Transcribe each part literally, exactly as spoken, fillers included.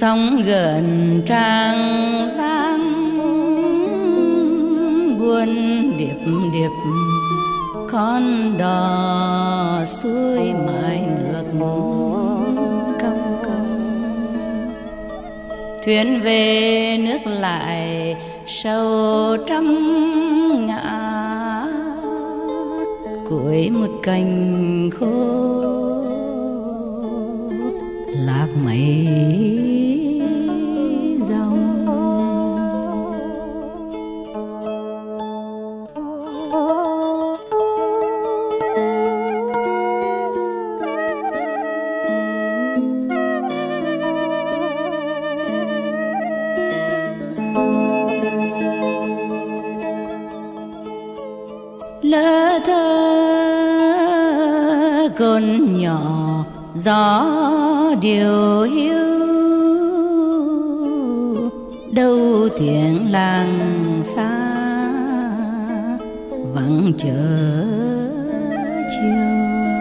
sóng gần Trang Giang buồn điệp điệp, con đò xuôi mãi nước cong cong. Thuyền về nước lại sâu trăm ngã, cuối một cành khô lạc mây dòng. Lỡ thơ con nhỏ gió điều hiu, đâu tiếng làng xa vắng chờ chiều.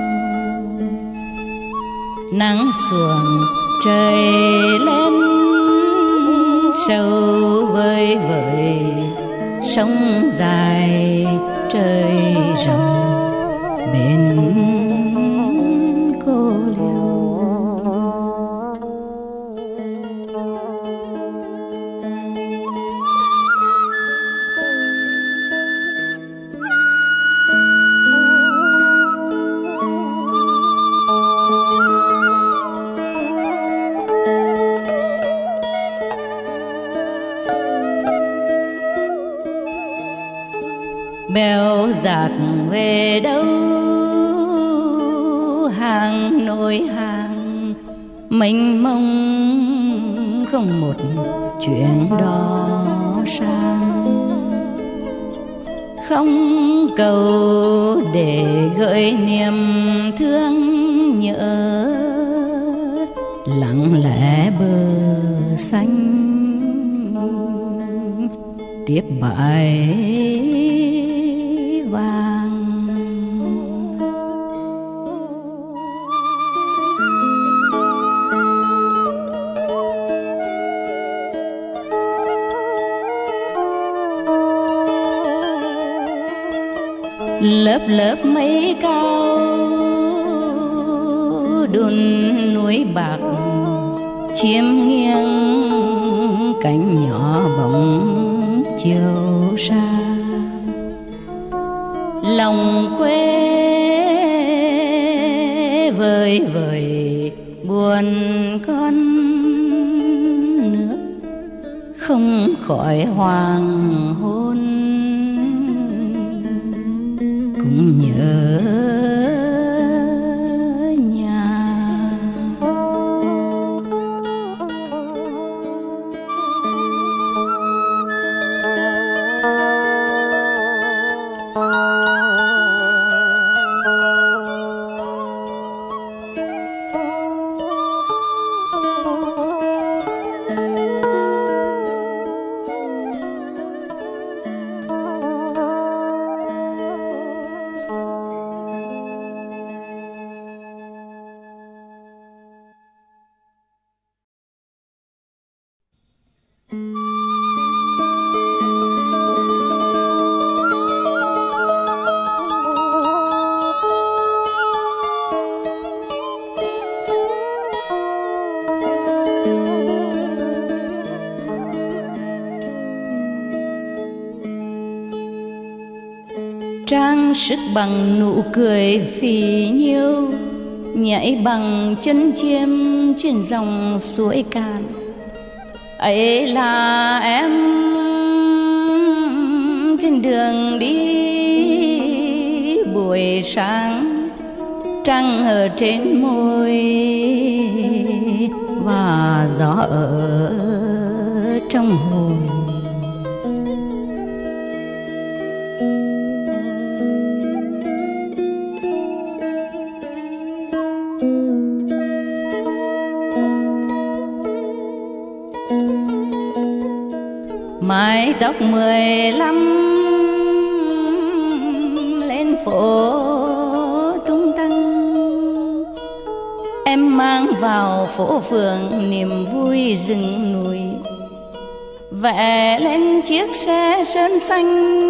Nắng xuồng trời lên sâu vơi vợi, sông dài trời rộng bên cô liêu. Bèo giặc về đâu hàng nối hàng, mênh mông không một chuyện đó sang. Không cầu để gợi niềm thương nhớ, lặng lẽ bờ xanh tiếp bãi vàng. Lớp lớp mây cao đun núi bạc, chiêm nghiêng cánh nhỏ bóng chiều xa. Lòng quê vơi vợi buồn con nước, không khỏi hoàng hôn cũng nhớ nhà. Trang sức bằng nụ cười phì nhiêu, nhảy bằng chân chiêm trên dòng suối cạn. Ấy là em trên đường đi buổi sáng, trăng ở trên môi và gió ở trong hồn. Mái tóc mười lăm lên phố tung tăng, em mang vào phố phường niềm vui rừng núi, vẽ lên chiếc xe sơn xanh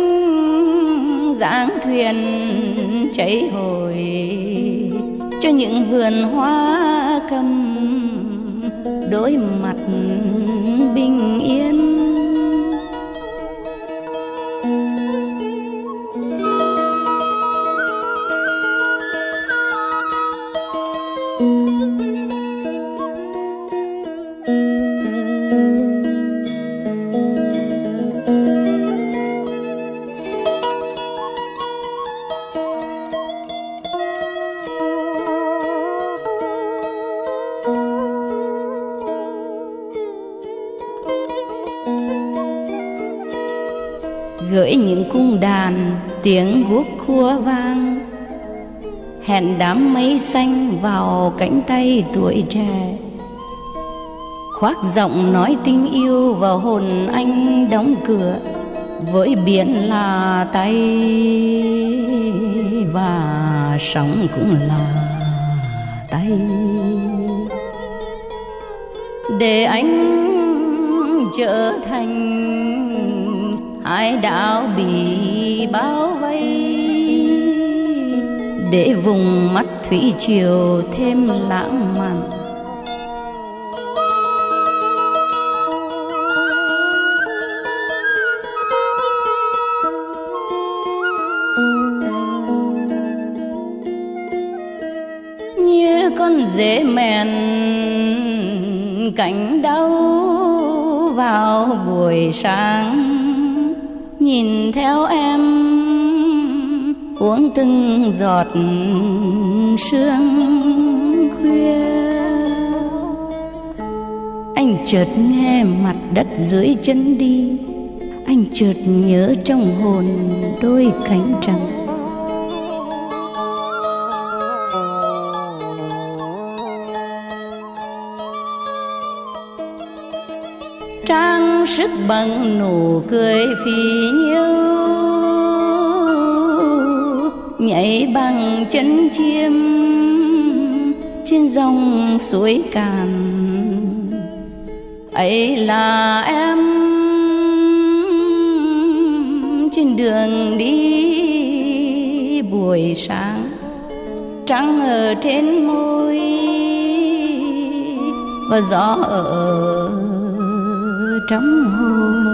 dáng thuyền cháy hồi cho những vườn hoa cầm đôi mặt bình yên. Gửi những cung đàn tiếng guốc khua vang, hẹn đám mây xanh vào cánh tay tuổi trẻ, khoác giọng nói tình yêu vào hồn anh đóng cửa, với biển là tay và sóng cũng là tay, để anh trở thành hải đảo bị bao vây, để vùng mắt thủy triều thêm lãng mạn. Như con dế mèn cánh đau vào buổi sáng, nhìn theo em uống từng giọt sương khuya. Anh chợt nghe mặt đất dưới chân đi, anh chợt nhớ trong hồn đôi cánh trắng. Trang sức bằng nụ cười phì nhiêu, nhảy bằng chân chiêm trên dòng suối Càn. Ấy là em trên đường đi buổi sáng, trăng ở trên môi và gió ở trong hồn.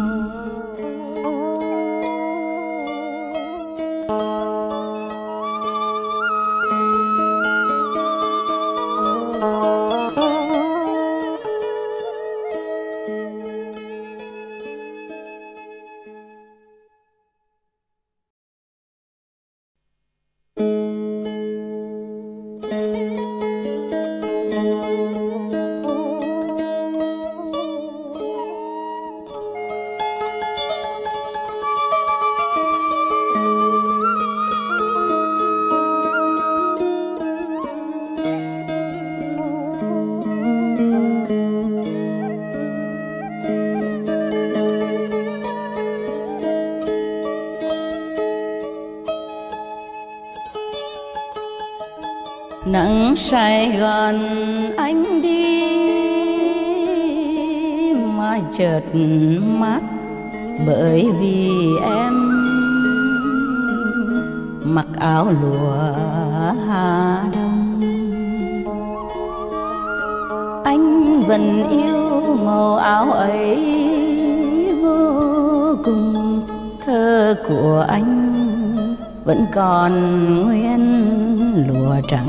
Nắng Sài Gòn anh đi mà chợt mát, bởi vì em mặc áo lụa Hà Đông. Anh vẫn yêu màu áo ấy vô cùng, thơ của anh vẫn còn nguyên lụa trắng.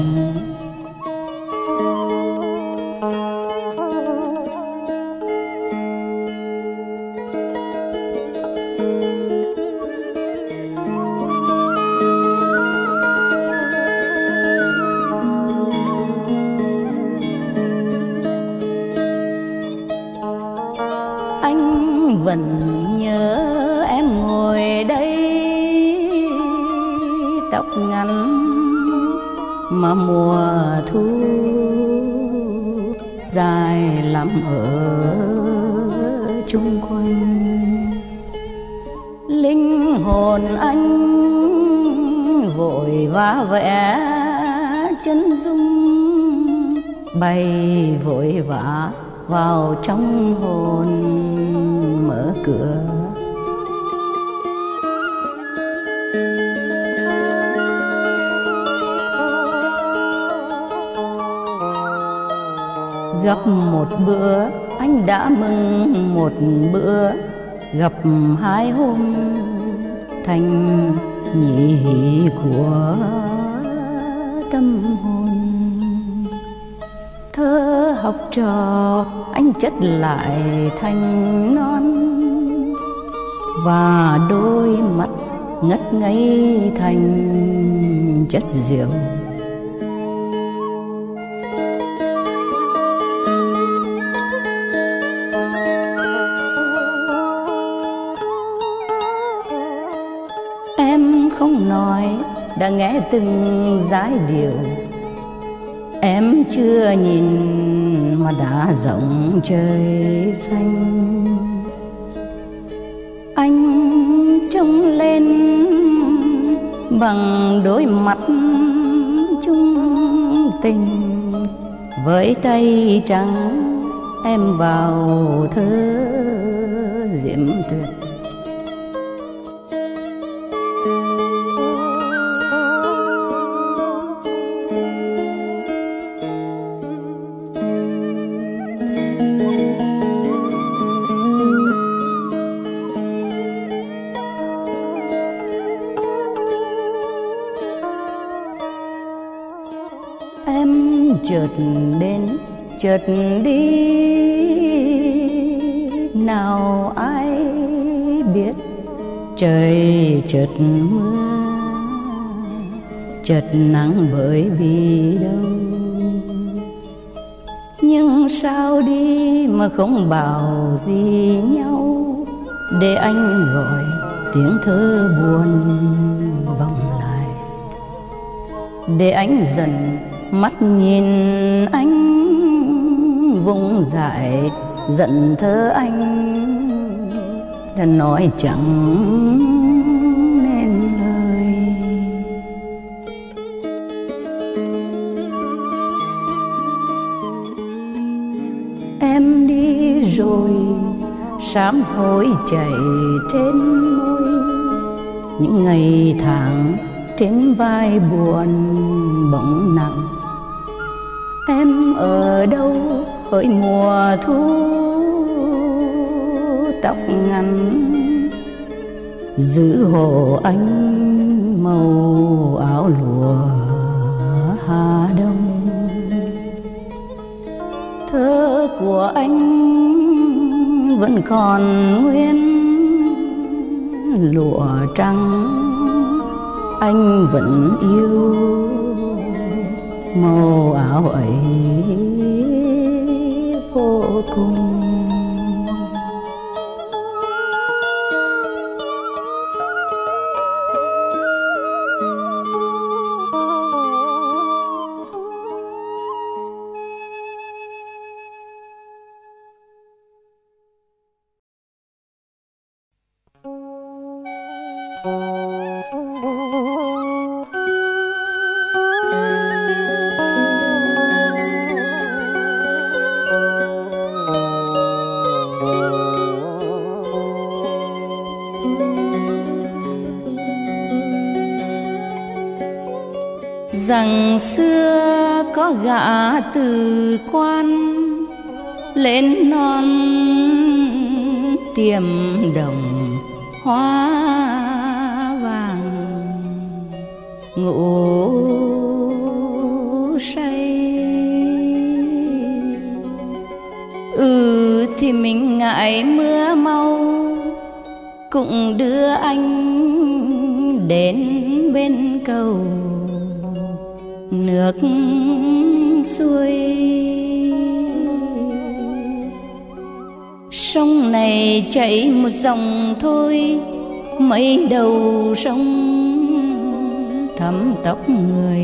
Anh vẫn nhớ em ngồi đây, tóc ngắn mà mùa thu dài lắm ở chung quanh. Linh hồn anh vội vã vẽ chân dung, bay vội vã vào trong hồn mở cửa. Gặp một bữa anh đã mừng một bữa, gặp hai hôm thành nhị hỷ của tâm hồn. Thơ học trò anh chất lại thành non, và đôi mắt ngất ngây thành chất rượu. Em không nói đã nghe từng giai điệu, em chưa nhìn mà đã rộng trời xanh. Anh trông lên bằng đôi mắt chung tình, với tay trắng em vào thơ diễm tuyệt. Em chợt đến chợt đi, nào ai biết trời chợt mưa chợt nắng bởi vì đâu. Nhưng sao đi mà không bảo gì nhau, để anh gọi tiếng thơ buồn vọng lại, để anh dần mắt nhìn anh vùng dại giận thơ anh đã nói chẳng nên lời. Em đi rồi sám hối chảy trên môi, những ngày tháng trên vai buồn bỗng nặng. Em ở đâu hỡi mùa thu tóc ngắn, giữ hộ anh màu áo lụa Hà Đông. Thơ của anh vẫn còn nguyên lụa trắng, anh vẫn yêu màu áo ấy vô cùng. Rằng xưa có gã từ quan lên non tiềm đồng hoa vàng, ngủ say. Ừ thì mình ngại mưa mau, cũng đưa anh đến bên cầu nước xuôi. Sông này chảy một dòng thôi, mấy đầu sông thấm tóc người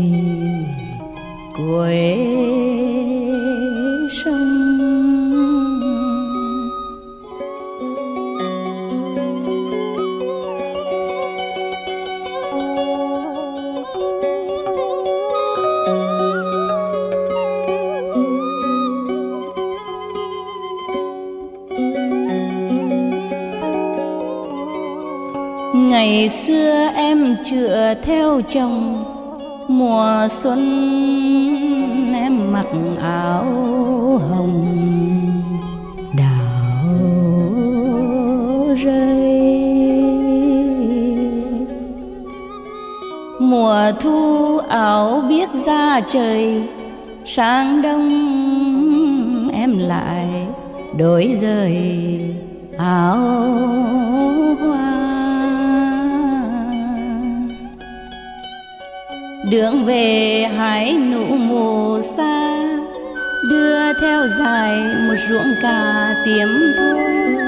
cuối sông. ngày xưa em chữa theo chồng, mùa xuân em mặc áo hồng đào rơi. Mùa thu áo biếc ra trời, sang đông em lại đổi rời áo hoa. Đường về hái nụ mùa xa, đưa theo dài một ruộng cà tiếm thu.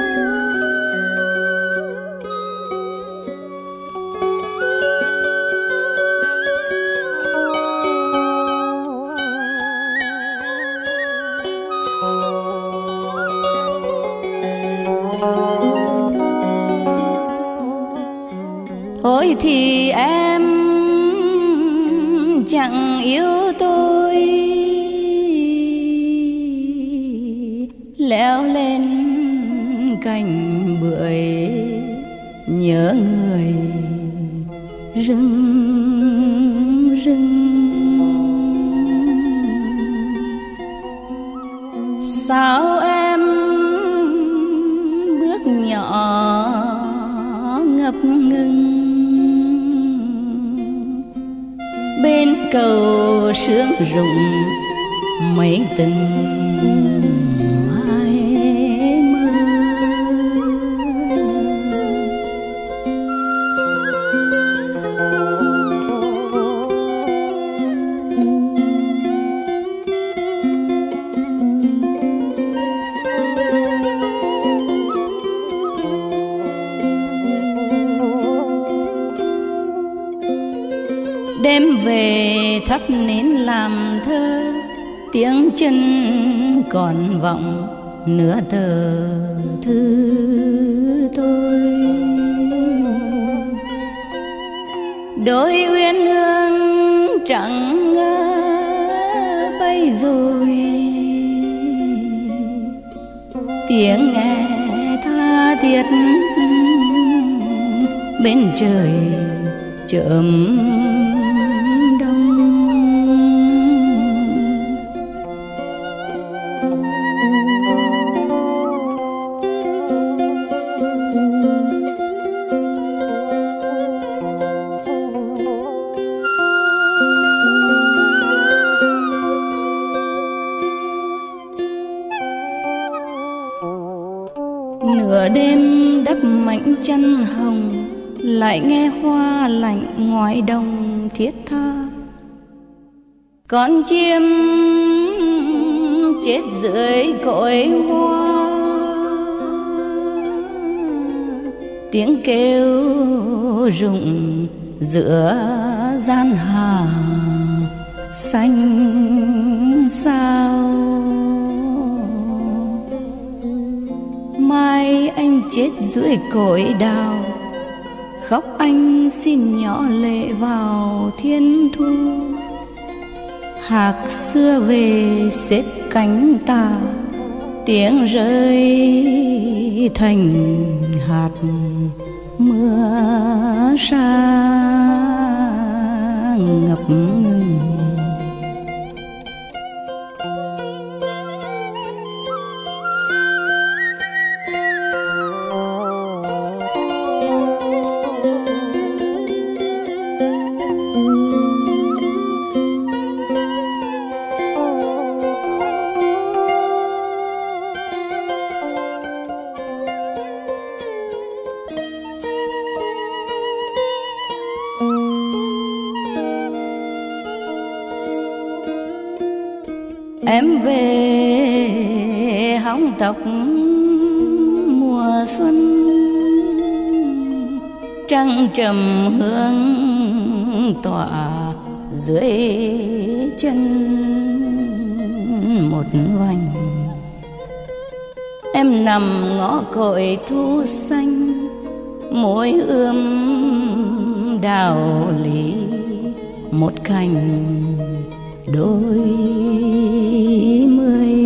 Thôi thì em chẳng yêu tôi, leo lên cành bưởi nhớ người rừng rừng. Sao em bước nhỏ ngập ngừng bên cầu sương rụng mấy từng mái mưa. Đêm về thắp nến làm thơ, tiếng chân còn vọng nửa tờ thư tôi. Đôi uyên ương trắng bay rồi, tiếng nghe tha thiết bên trời chợm nửa đêm đắp mảnh chăn hồng, lại nghe hoa lạnh ngoài đồng thiết tha. Con chim chết dưới cội hoa, tiếng kêu rụng giữa gian hà xanh sao. Mai anh chết dưới cội đào, khóc anh xin nhỏ lệ vào thiên thu. Hạc xưa về xếp cánh tà, tiếng rơi thành hạt mưa sa ngập ngừng. Em về hóng tóc mùa xuân, trăng trầm hương tỏa dưới chân một vành. Em nằm ngõ cội thu xanh, môi ươm đào lý một cành đôi mươi.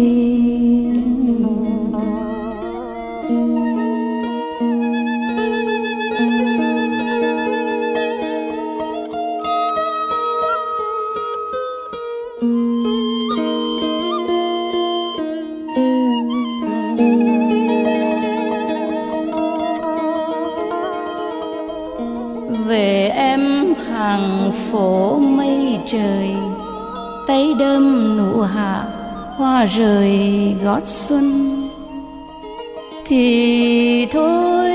về em hàng phố mây trời, tay đơm nụ hạ hoa rời gót xuân. Thì thôi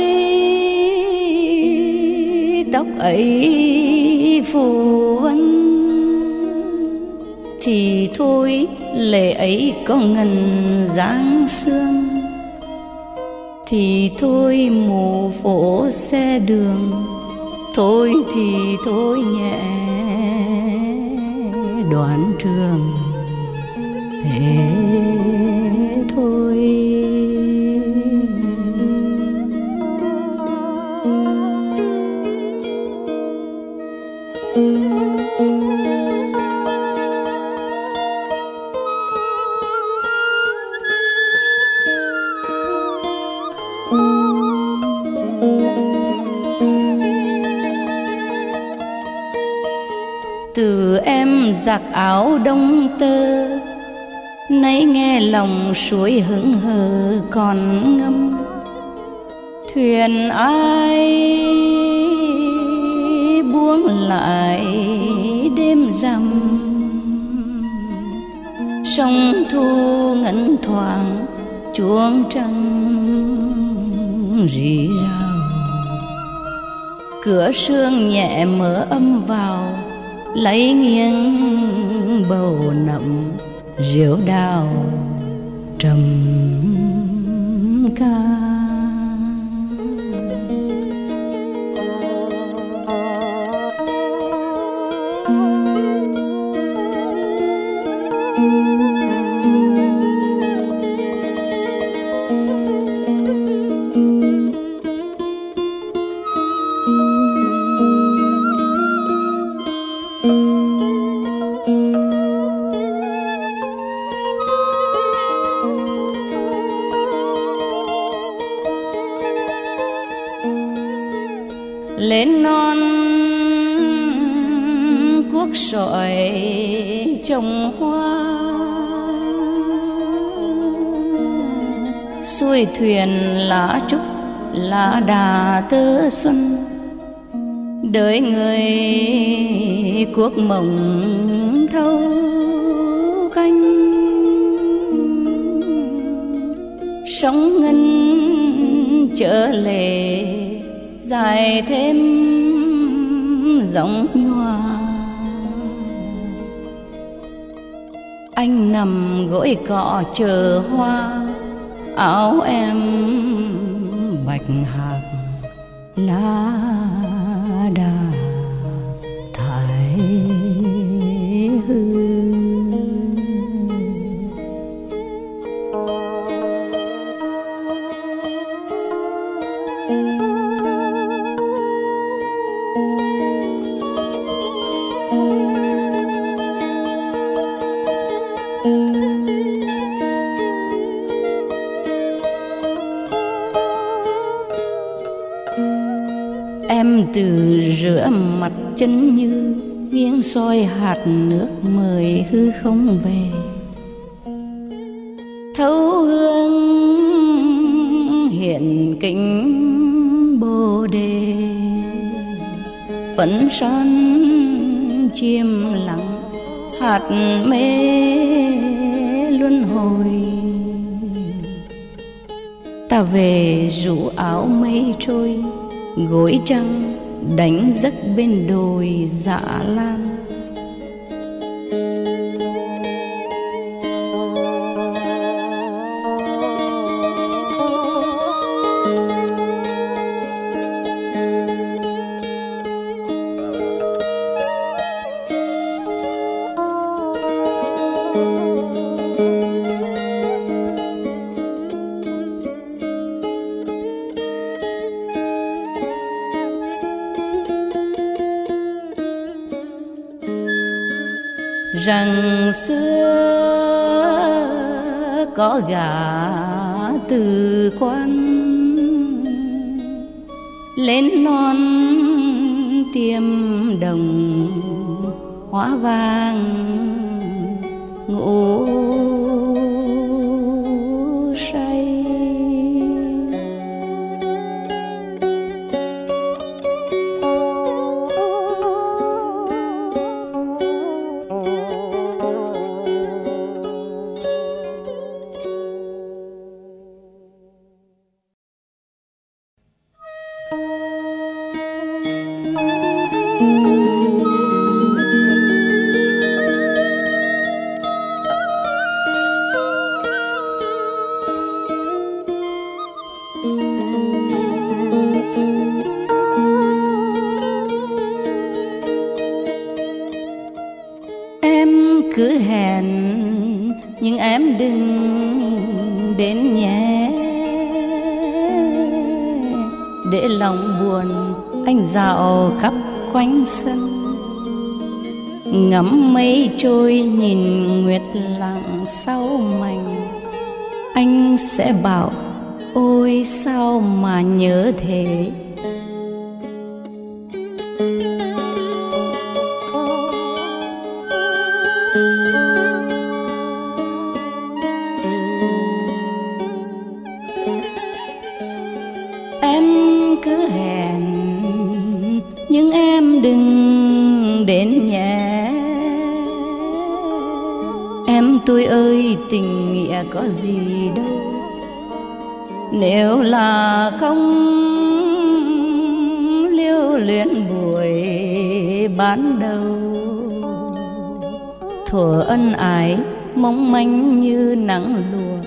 tóc ấy phù vân, thì thôi lệ ấy có ngần dáng sương, thì thôi mù phố xe đường, thôi thì thôi nhẹ đoán trường. Thế thôi từ em giặt áo đông tơ, nay nghe lòng suối hững hờ còn ngâm. Thuyền ai buông lại đêm rằm, sông thu ngẩn thoảng chuông trăng rì rào. Cửa sương nhẹ mở âm vào, lấy nghiêng bầu nậm rượu đào trầm ca. Lên non cuốc sỏi trồng hoa, xuôi thuyền lá trúc lá đà tơ xuân. Đợi người cuốc mộng thâu canh, sóng ngân trở lệ dài thêm giọng nhòa. Anh nằm gối cọ chờ hoa, áo em bạch hạc lá đà thái hư. Em từ rửa mặt chân như nghiêng soi hạt nước mời hư không về. Thấu hương hiện kính bồ đề, phấn son chiêm lặng hạt mê luân hồi. Ta về rủ áo mây trôi, gối trăng đánh giấc bên đồi dạ lan. Rằng xưa có gà từ quan, lên non tiêm đồng hoa vàng ngủ say. cứ hẹn nhưng em đừng đến nhé, để lòng buồn anh dạo khắp quanh sân. Ngắm mây trôi nhìn nguyệt lặng sau mành, anh sẽ bảo ôi sao mà nhớ thế. Em cứ hẹn nhưng em đừng đến nhé, em tôi ơi tình nghĩa có gì đâu, nếu là không lưu luyến buổi ban đầu. Thuở ân ái mong manh như nắng lùa,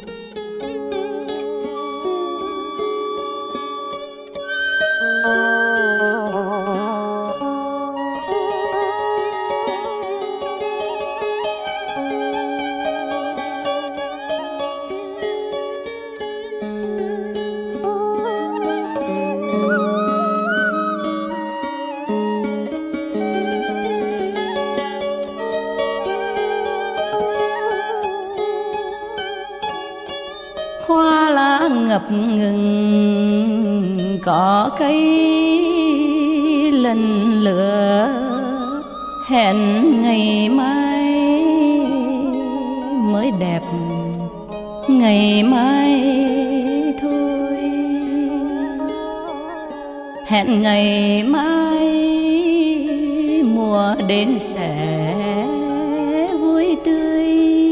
hoa lá ngập ngừng có cây lần lửa, hẹn ngày mai mới đẹp, ngày mai thôi. Hẹn ngày mai mùa đến sẽ vui tươi,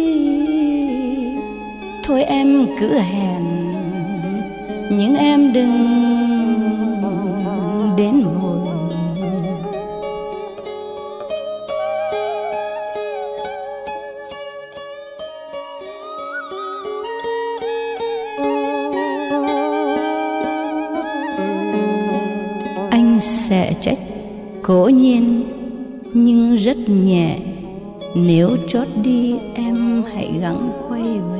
thôi em cứ hẹn nhưng em đừng đến vội. Anh sẽ trách cố nhiên nhưng rất nhẹ, nếu chót đi em hãy gắng quay về.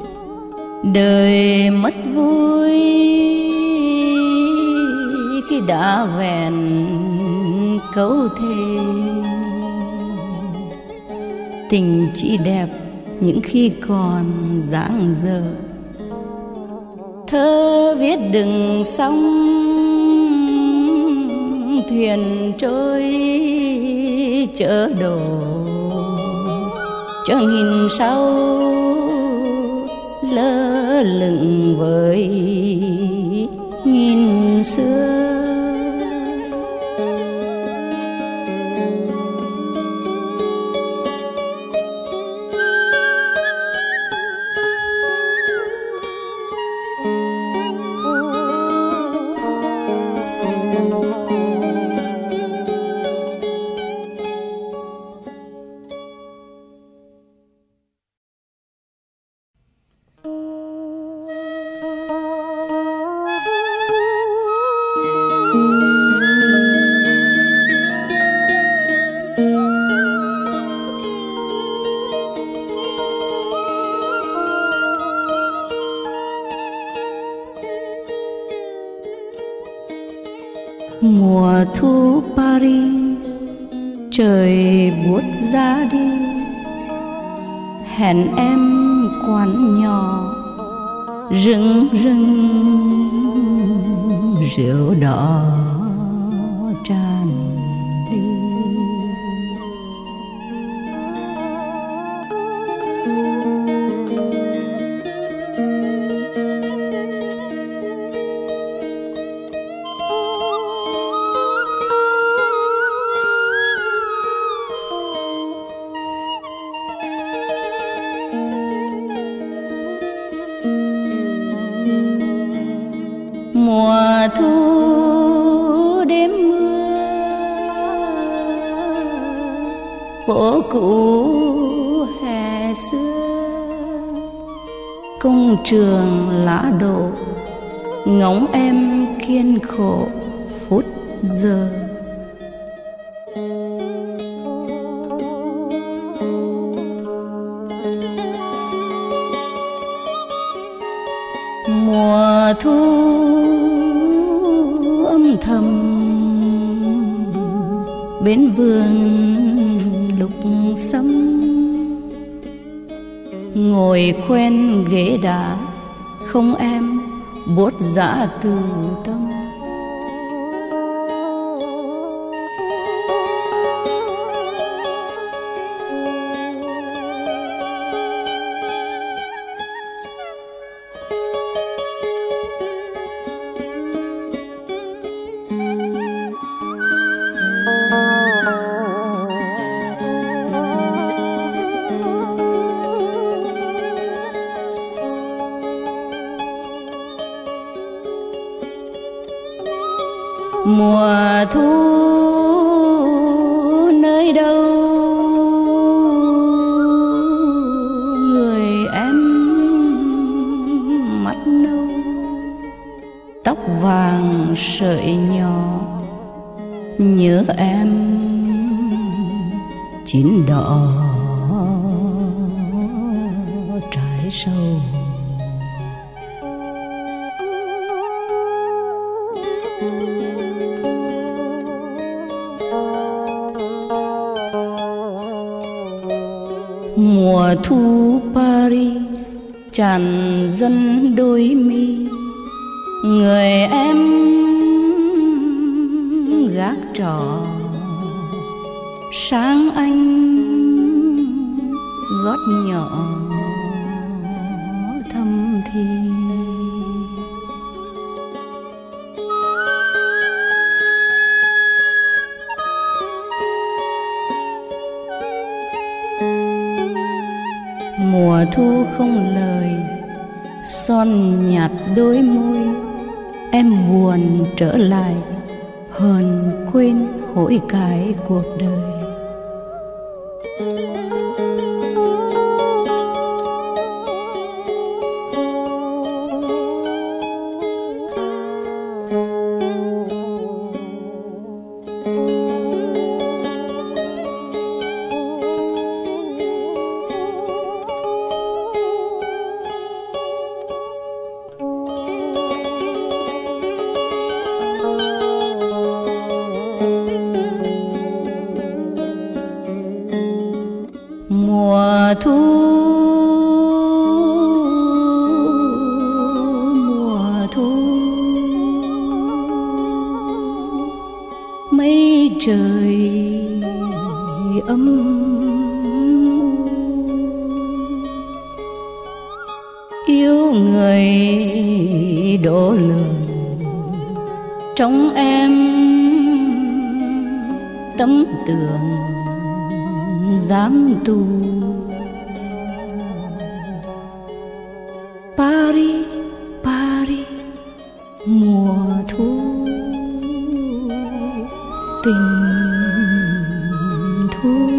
Đời mất vui khi đã vẹn câu thề, tình chỉ đẹp những khi còn dang dở. Thơ viết đừng xong thuyền trôi chở đổ, cho nghìn sau lơ lửng với nghìn xưa. Mùa thu Paris trời buốt giá đi, hẹn em quán nhỏ rừng rừng rượu đỏ tràn ly. Mùa thu đêm mưa, phố cũ hè xưa, công trường lá đổ, ngóng em kiên khổ phút giờ. bên vườn lục sâm, ngồi quen ghế đá không em buốt dã từ tâm. Mùa thu nơi đâu, người em mắt nâu, tóc vàng sợi nhỏ, nhớ em chín đỏ trái sâu. Mùa thu Paris tràn dân đôi mi, người em gác trọ sáng anh gót nhỏ thâm thi. Mùa thu không lời, son nhạt đôi môi, em buồn trở lại, hờn quên hối cải cuộc đời. Mùa thu, mùa thu, mây trời âm yêu người đổ lường trong em tấm tường dám tu. Paris, Paris, mùa thu tình thu.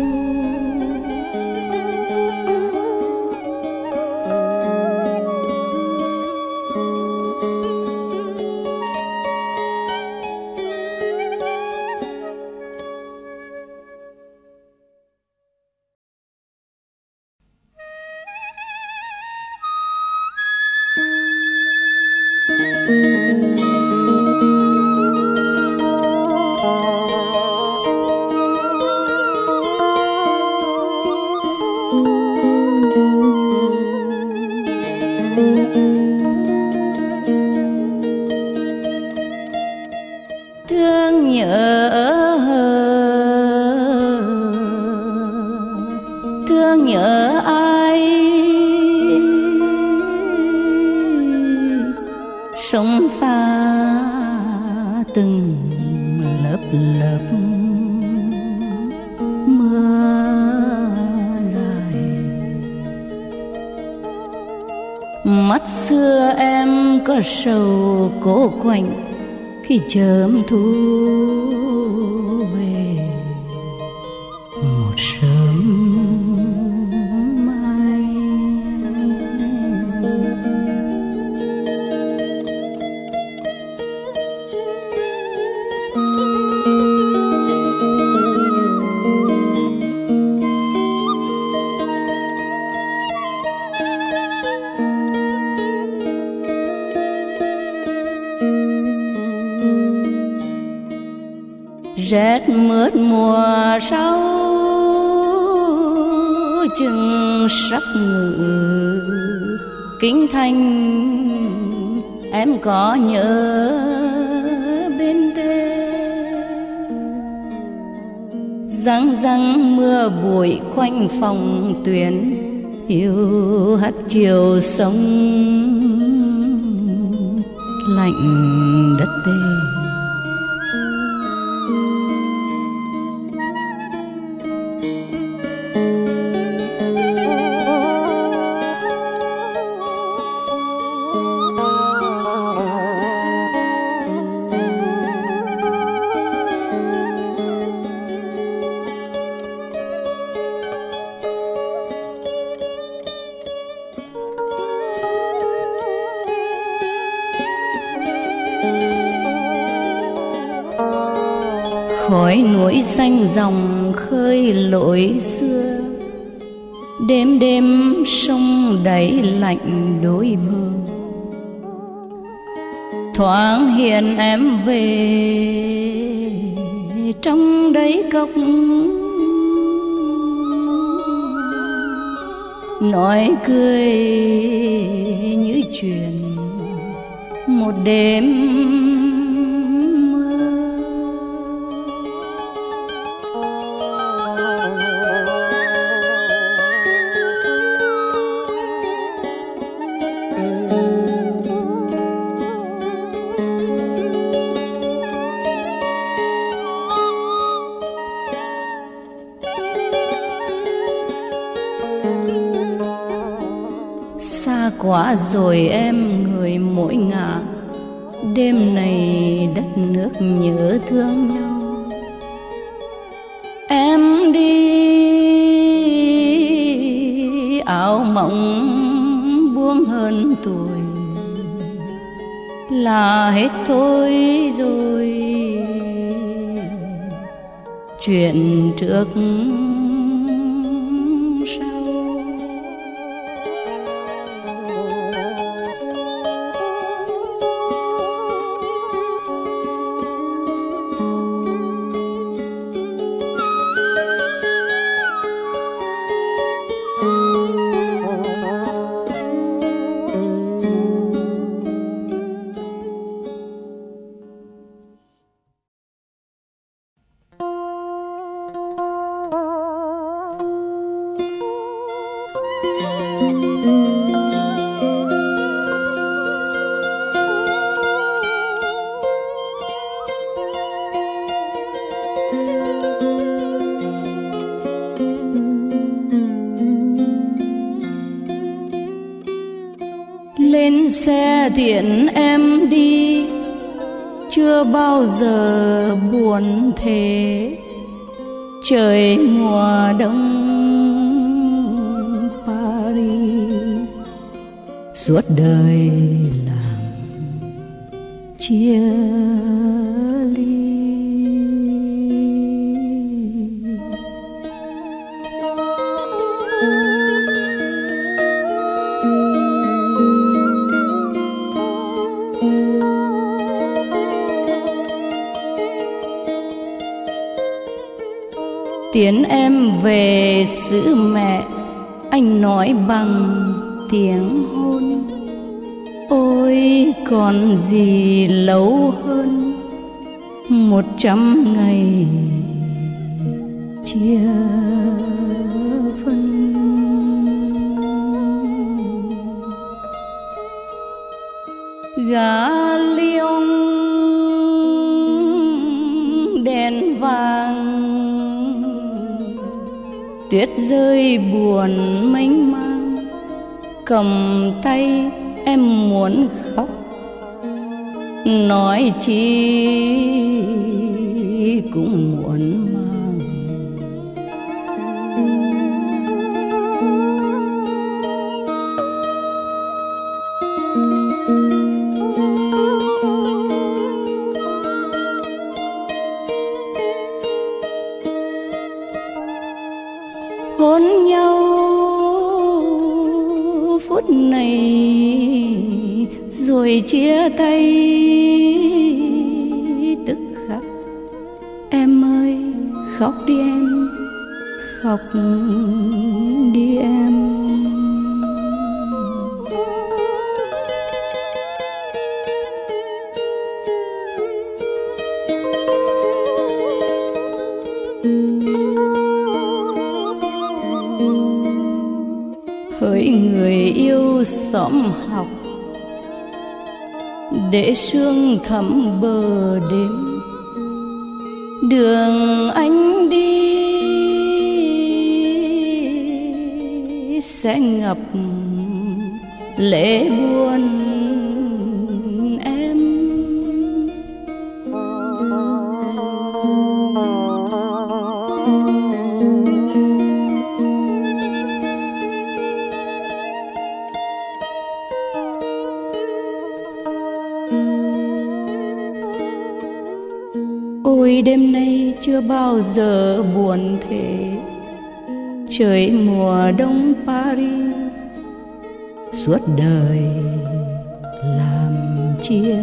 Thương nhớ, thương nhớ ai sống xa từng lớp lớp mưa dài. Mắt xưa em có sầu cố quạnh khi chớm thu về một sớm mai. rét mướt mùa sau chừng sắp ngự kinh thành, em có nhớ bên tê. Răng răng mưa bụi quanh phòng tuyến, hiu hắt chiều sông lạnh đất tê. Khói núi xanh dòng khơi lội xưa, đêm đêm sông đáy lạnh đôi bờ. Thoáng hiện em về trong đáy cốc, nói cười như chuyện một đêm. Xa quá rồi em người mỗi ngả, đêm này đất nước nhớ thương nhau. Em đi áo mộng buông hơn tuổi, là hết thôi rồi chuyện trước sau. Lên xe tiễn em đi, chưa bao giờ buồn thế. Trời mùa đông Paris, suốt đời làm chia ly. Tiễn em về xứ mẹ, anh nói bằng tiếng hôn. Ôi còn gì lâu hơn một trăm ngày chia phân. Gà liông đèn vàng, tuyết rơi buồn mênh mang. Cầm tay em muốn khóc, nói chi cũng muốn mang. Hôn nhau phút này rồi chia tay tức khắc em ơi. ơi, khóc đi em, khóc đi em. Hỡi người yêu xóm học, để sương thẳm bờ đêm, đường anh đi sẽ ngập lệ buồn em. Ôi đêm nay chưa bao giờ buồn thế, trời mùa đông Paris suốt đời làm chia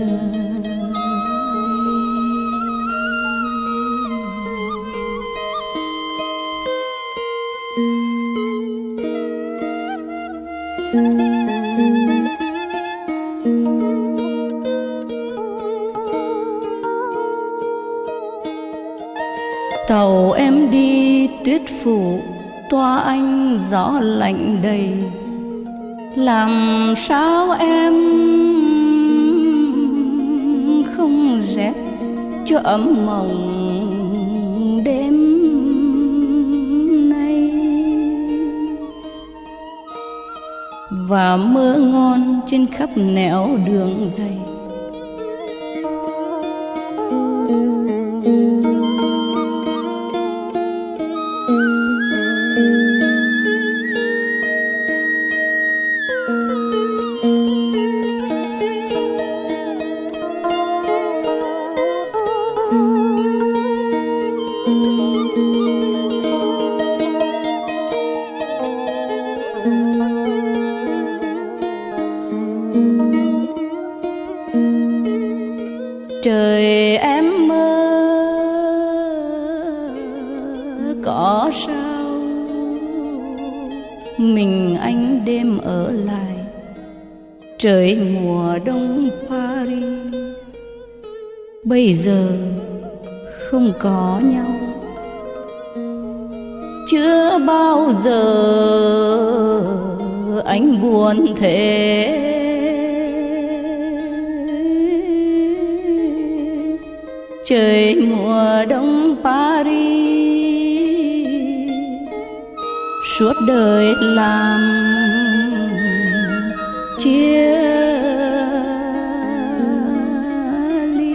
tàu em đi tuyết phủ toa anh gió lạnh đầy, làm sao em không rét cho ấm mộng đêm nay. Và mưa ngon trên khắp nẻo đường dày, trời em mơ có sao mình anh đêm ở lại, trời mùa đông Paris bây giờ không có nhau. Chưa bao giờ anh buồn thế, trời mùa đông Paris suốt đời làm chia ly.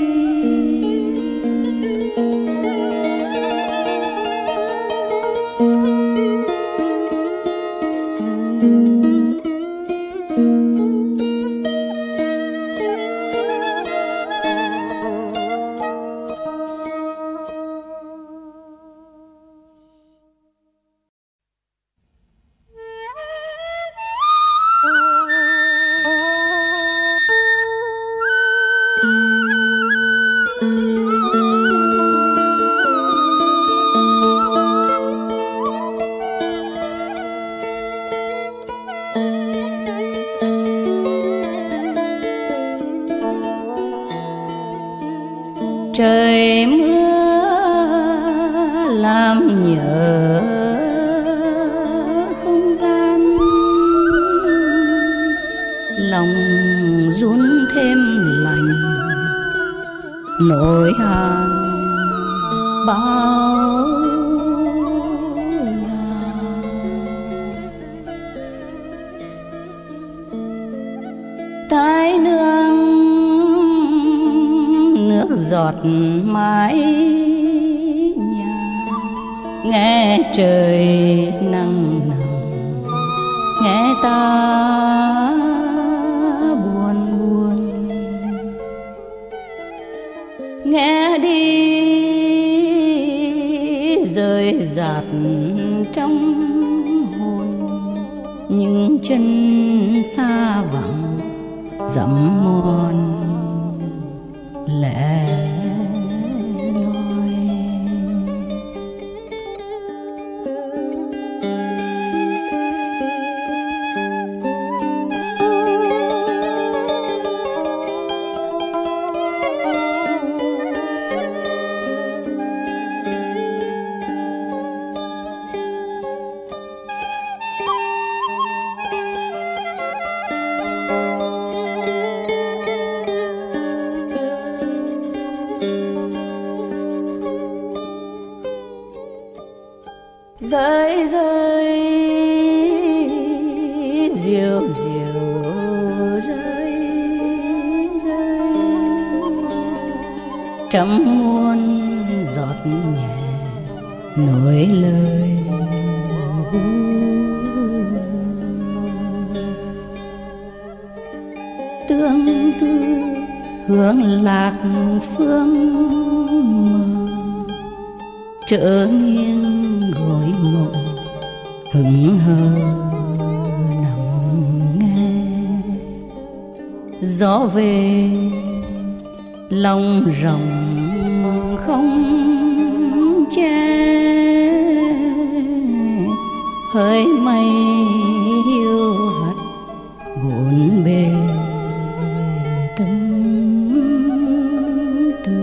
Trời mưa làm nhớ không gian, lòng run thêm lạnh nỗi hàng bao la. Tai nương nước giọt mái nhà, nghe trời nắng nồng, nghe ta buồn buồn, nghe đi rơi rạt trong hồn, những chân xa vắng dẫm mòn lẻ loi. rơi rơi diều diều rơi rơi trăm muôn giọt nhẹ nối lời tương tư hướng lạc phương mờ trở nghiêng gối mộng hững hờ nằm nghe gió về lòng rồng không che hơi mây hiu hắt bốn bề tâm tư.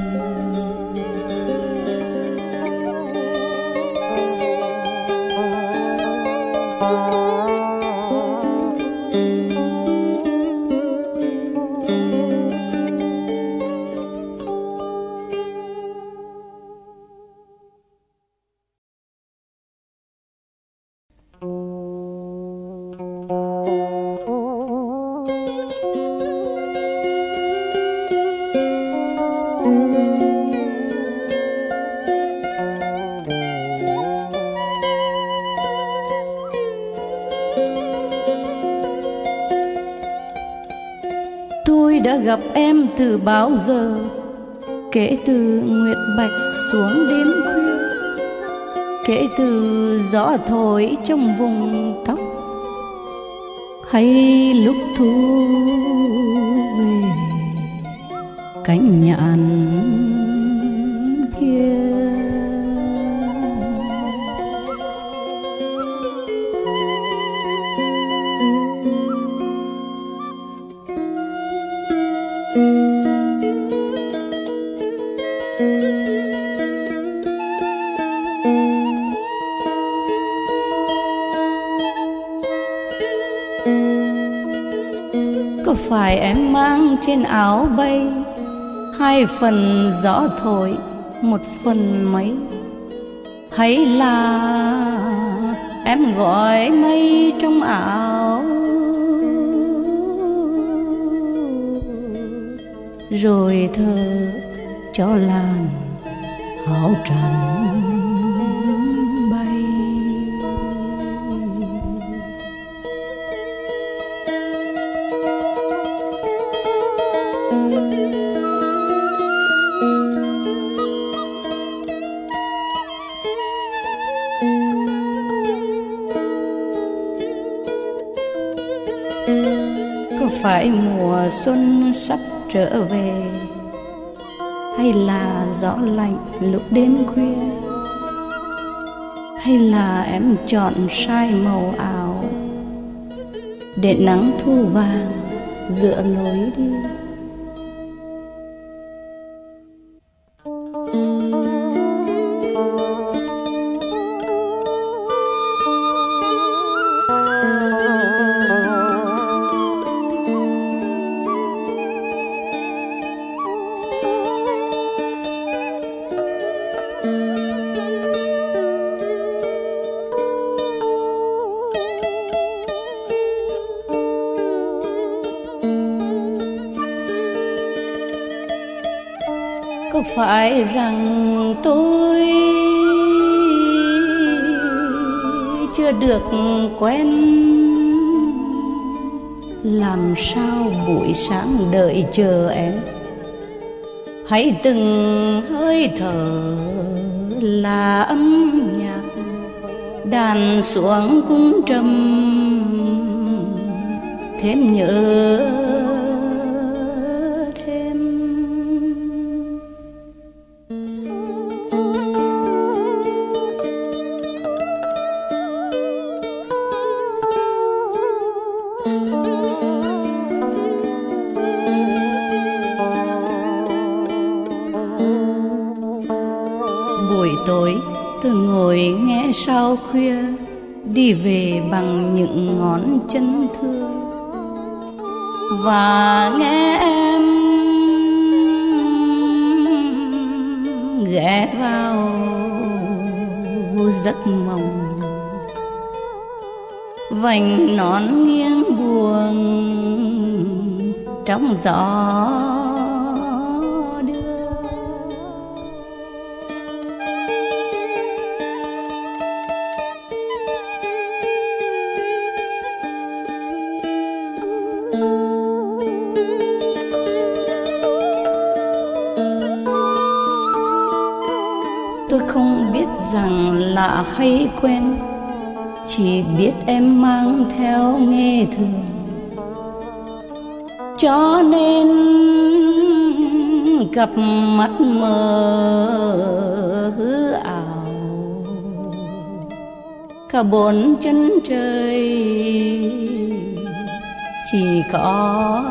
Tôi đã gặp em từ bao giờ, kể từ nguyệt bạch xuống đêm khuya, kể từ gió thổi trong vùng tóc, hay lúc thu về cánh nhạn kia. Có phải em mang trên áo bay hai phần gió thổi một phần mây, hay là em gọi mây trong áo rồi thở cho làn áo trắng bay. Có phải mùa xuân sắp trở về, hay là gió lạnh lúc đêm khuya, hay là em chọn sai màu áo để nắng thu vàng dựa lối đi. Có phải rằng tôi chưa được quen, làm sao buổi sáng đợi chờ em, hãy từng hơi thở là âm nhạc đàn xuống cung trầm thêm nhớ thêm. Buổi tối tôi ngồi nghe sao khuya, đi về bằng những ngón chân thưa, và nghe em ghé vào giấc mộng. Vành nón nghiêng buồn trong gió đưa. Tôi không biết rằng lạ hay quen, chỉ biết em mang theo nghề thường, cho nên cặp mắt mơ hư ảo. Cả bốn chân trời chỉ có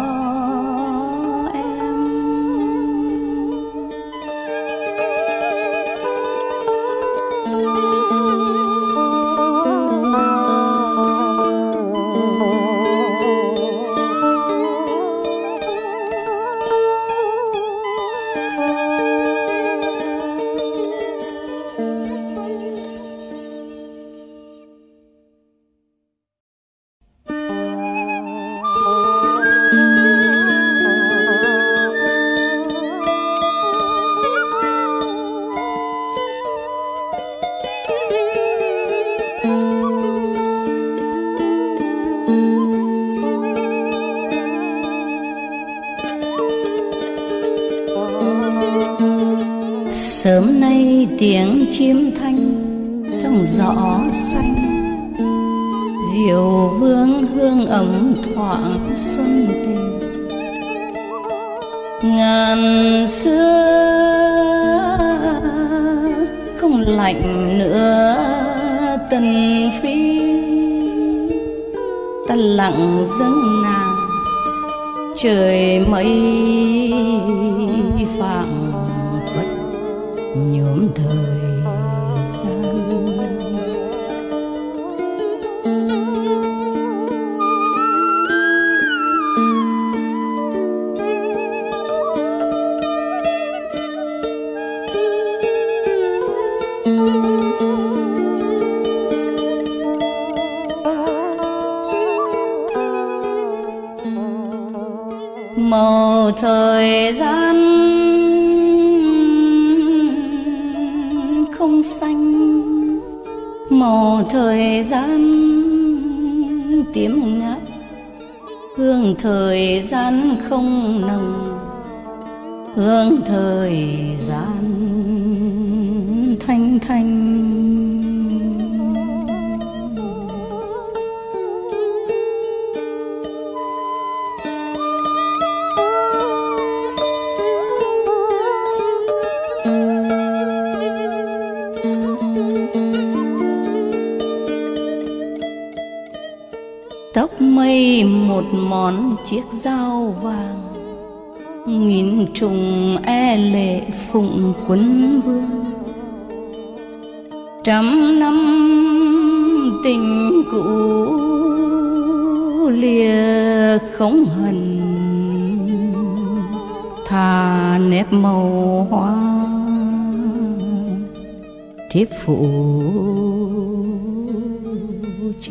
sớm nay tiếng chim thanh trong gió xanh, diều hương hương ấm thoảng xuân tình. Ngàn xưa không lạnh nữa tần phi, ta lặng dâng nàng trời mây phảng phất nhuốm thời gian. Màu thời gian không xanh, màu thời gian tím ngắt, hương thời gian không nồng, hương thời gian thanh thanh. Tóc mây một món chiếc dao vàng, nghìn trùng e lệ phụng quân vương. Trăm năm tình cũ lìa không hằn, thà nếp màu hoa thiếp phụ tràn.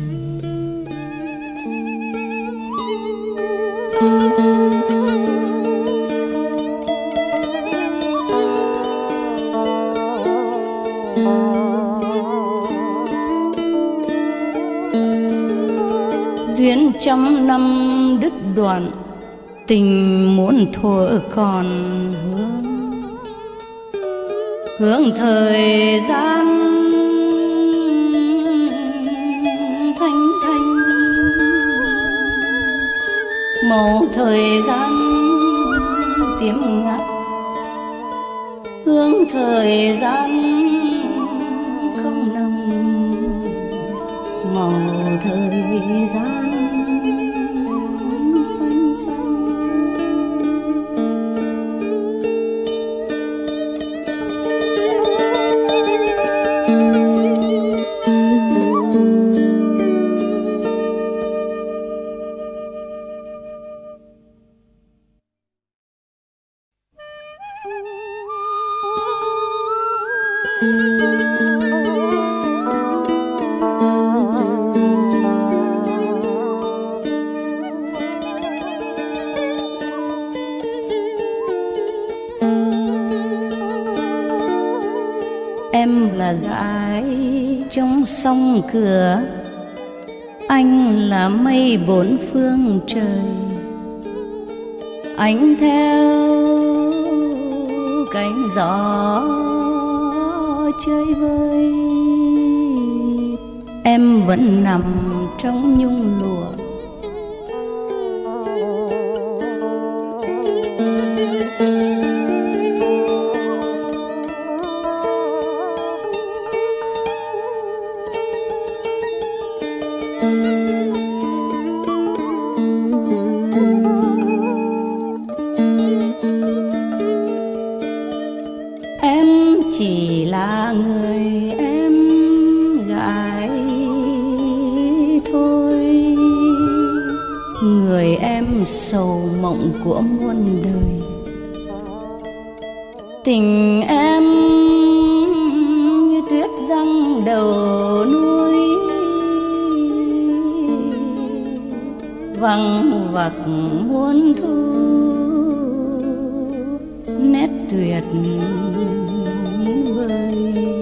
Duyên trăm năm đứt đoạn, tình muốn thuở còn hướng, hướng thời gian thanh thanh. Màu thời gian tím ngắt, hương thời gian không nồng, màu thời gian xanh xanh. Em là gái trong sông cửa, anh là mây bốn phương trời. Anh theo cánh gió chơi vơi, em vẫn nằm trong nhung lụa. Em chỉ là người em gái thôi, người em sầu mộng của muôn đời. Tình em như tuyết răng đầu núi, văng vặc muôn thu, nét tuyệt vời.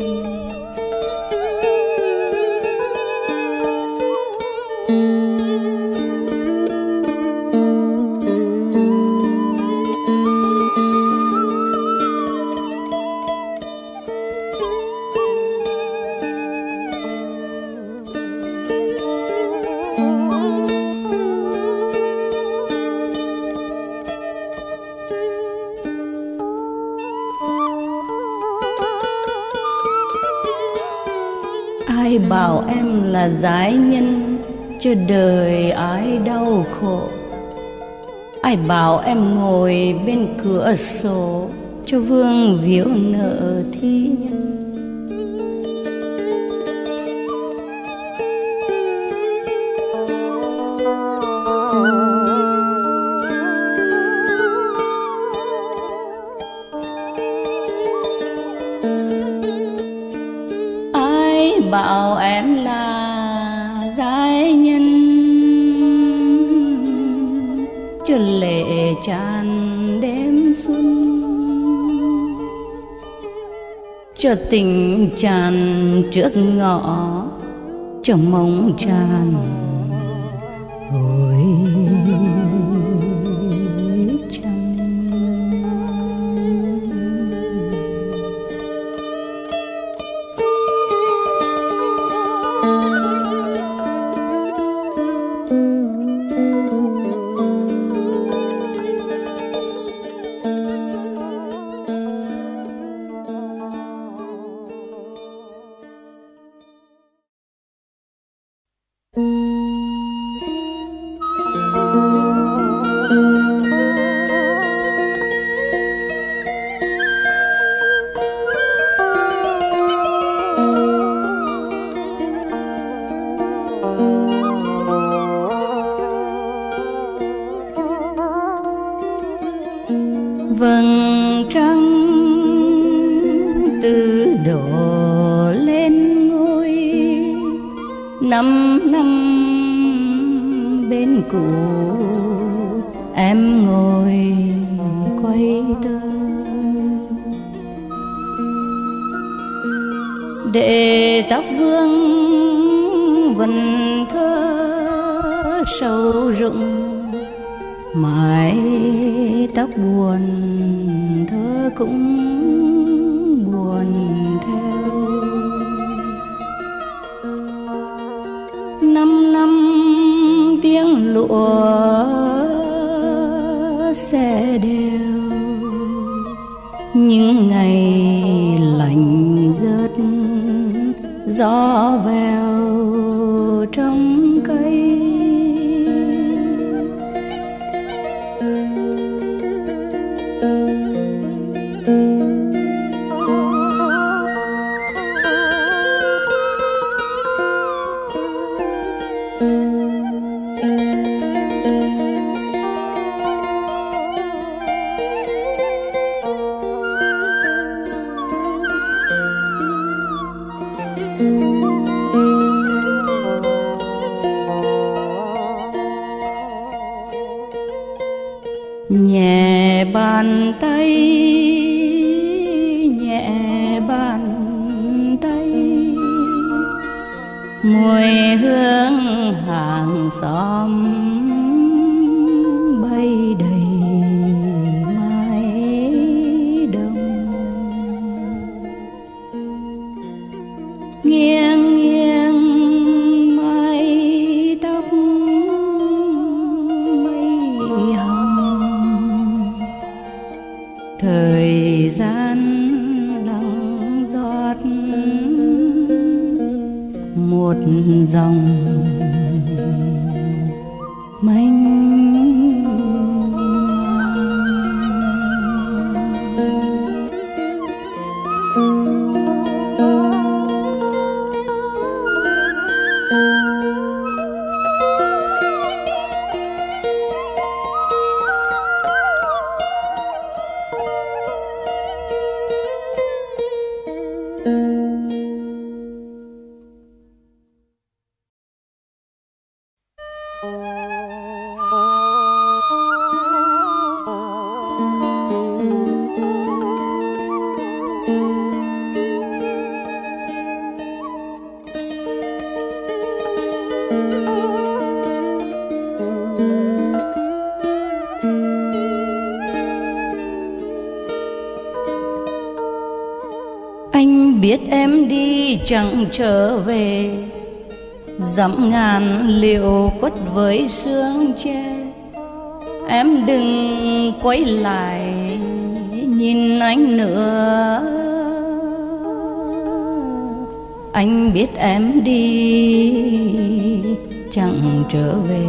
Ai bảo em là giai nhân, cho đời ai đau khổ. Ai bảo em ngồi bên cửa sổ, cho vương viếu nợ thi nhân. Bảo em là giai nhân, cho lệ tràn đêm xuân, cho tình tràn trước ngõ, cho mong tràn hồi trăng. Vầng trăng từ đổ lên ngôi, năm năm bên cũ em ngồi quay tơ, để tóc vương vần thơ sầu rụng, mái tóc buồn thơ cũng buồn theo. Năm năm tiếng lụa sẽ đều, những ngày lạnh rớt gió vèo trong cây. Nhẹ bàn tay nhẹ bàn mùi hương hàng xóm bay đầy mái đông. Nghiêng nghiêng mái tóc mây hồng, thời gian lặng giọt một dòng mênh anh biết em đi chẳng trở về, dặm ngàn liệu quất với sương tre. Em đừng quay lại nhìn anh nữa, anh biết em đi chẳng trở về.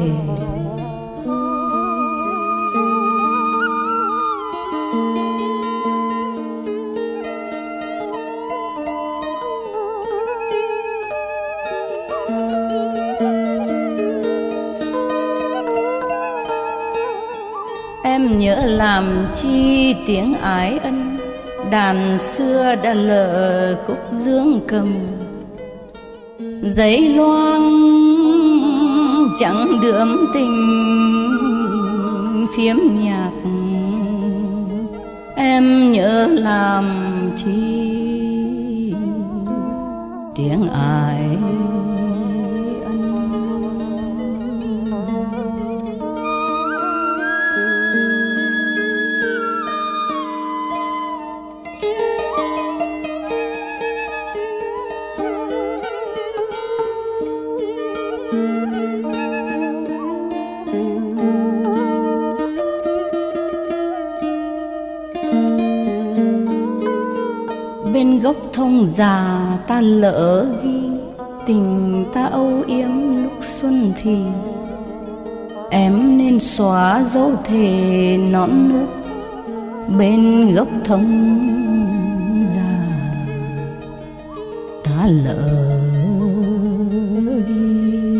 Em nhớ làm chi tiếng ái ân, đàn xưa đã lỡ khúc dương cầm. Giấy loang chẳng đượm tình phiếm nhạc, em nhớ làm chi tiếng ái bên gốc thông già ta lỡ ghi tình ta âu yếm lúc xuân thì. Em nên xóa dấu thề nón nước bên gốc thông già ta lỡ đi.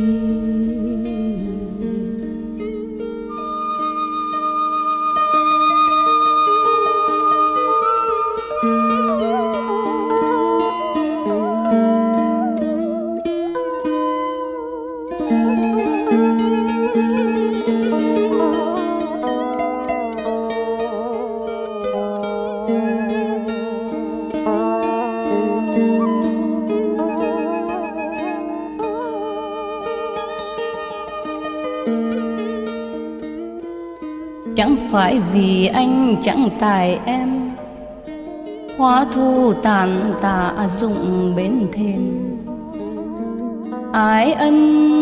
Chẳng phải vì anh chẳng tài em, hoa thu tàn tạ rụng bên thềm. Ái ân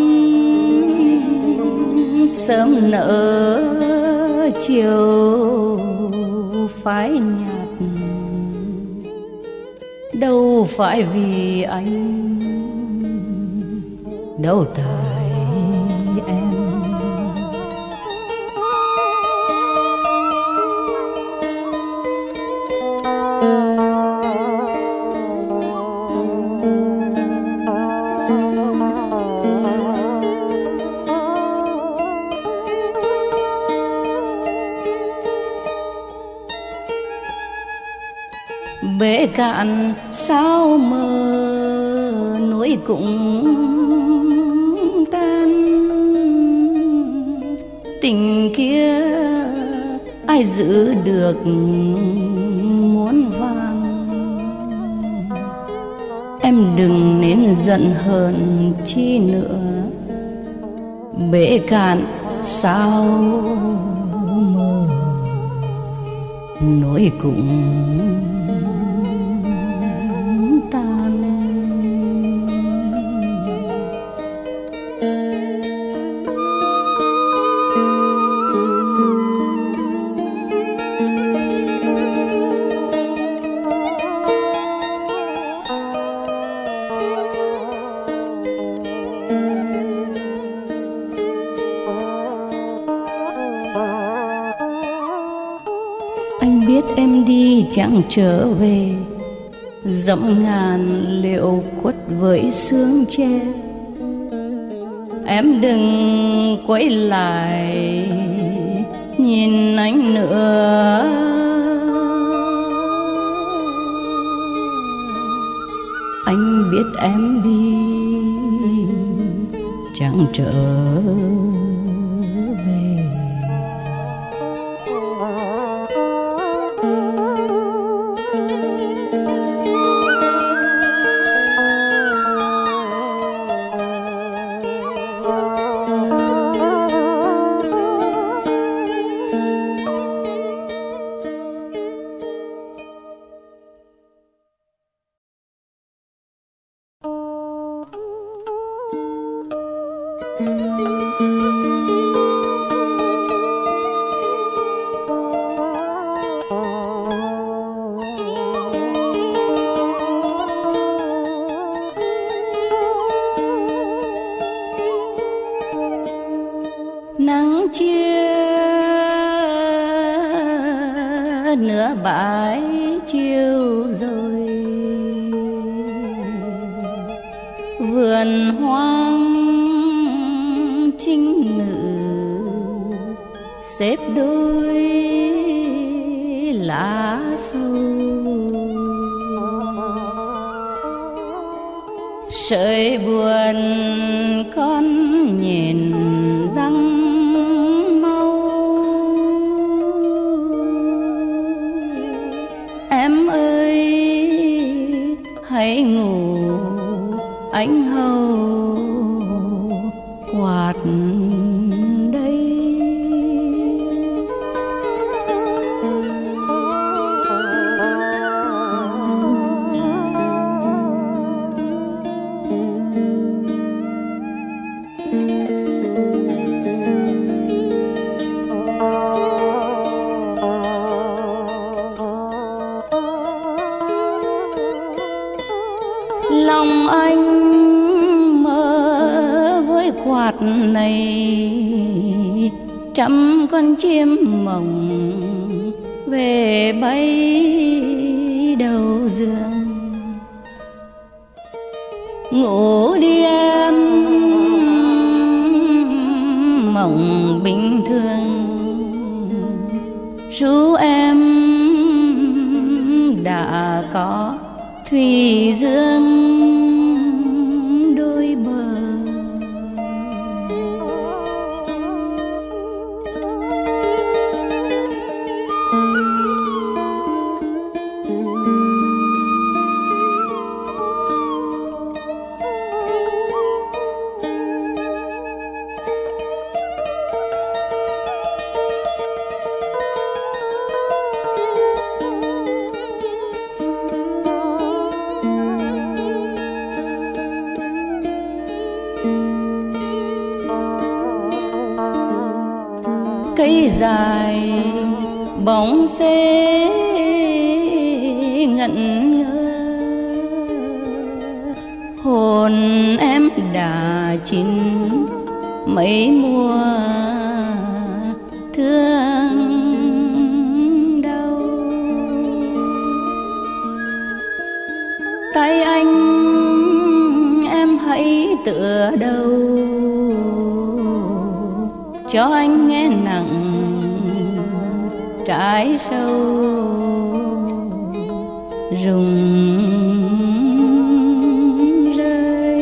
sớm nở chiều phai nhạt, đâu phải vì anh, đâu tại em. Bể cạn sao mơ núi cũng tan, tình kia ai giữ được muôn vàng. em đừng nên giận hờn chi nữa. Bể cạn sao mơ nỗi cũng tan. Anh biết em đi chẳng trở về, dẫm ngàn liệu khuất với sương tre. Em đừng quay lại nhìn anh nữa. Anh biết em đi chẳng trở về. Nắng chia nửa bãi chiều rồi, vườn hoang trinh nữ xếp đôi lá sâu. Sợi buồn con nhìn răng mau. Em ơi hãy ngủ anh hầu quạt đây. Lòng anh mơ với quạt này, trăm con chim mộng về bay đầu giường. Ngủ đi em mộng bình thường, ru em đã có thủy dương đôi bờ. Cây dài bóng xế ngẩn ngơ, hồn em đã chín mấy mùa thương đau. Tay anh em hãy tựa đầu cho anh nghe nặng trái sâu rụng rơi.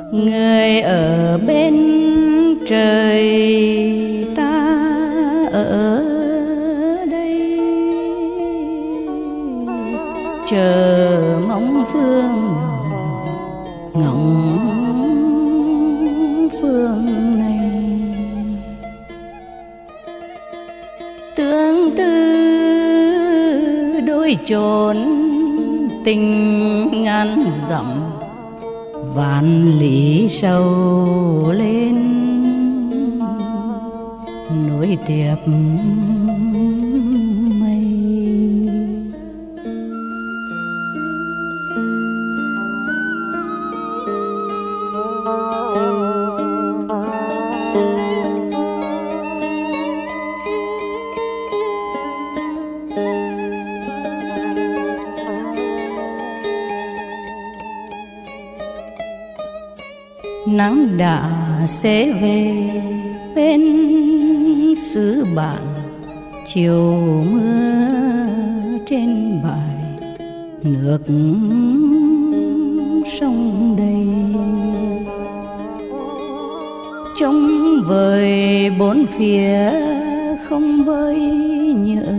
người ở bên trời ta ở đây chờ mong phương nọ ngóng phương này. Tương tư đôi chốn tình ngàn dặm, vạn lý sâu lên nối tiếp mây. Nắng đã sẽ về bên xứ bạn, chiều mưa trên bãi nước sông đầy. Trông vời bốn phía không vơi nhớ,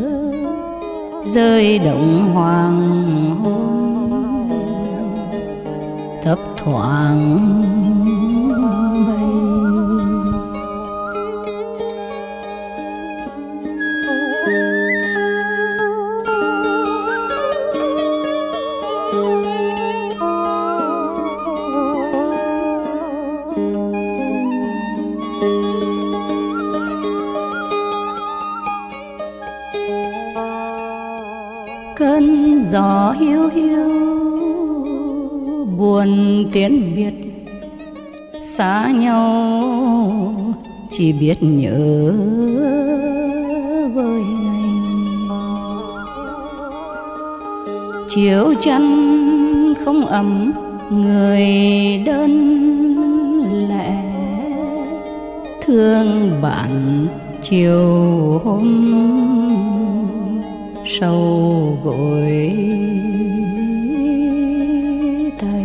rơi động hoàng hôn thấp thoáng bay. Cơn gió hiu hiu buồn tiếng biệt, xa nhau chỉ biết nhớ vơi ngày. Chiều chăn không ấm người đơn lẻ, thương bạn chiều hôm sâu gối tay.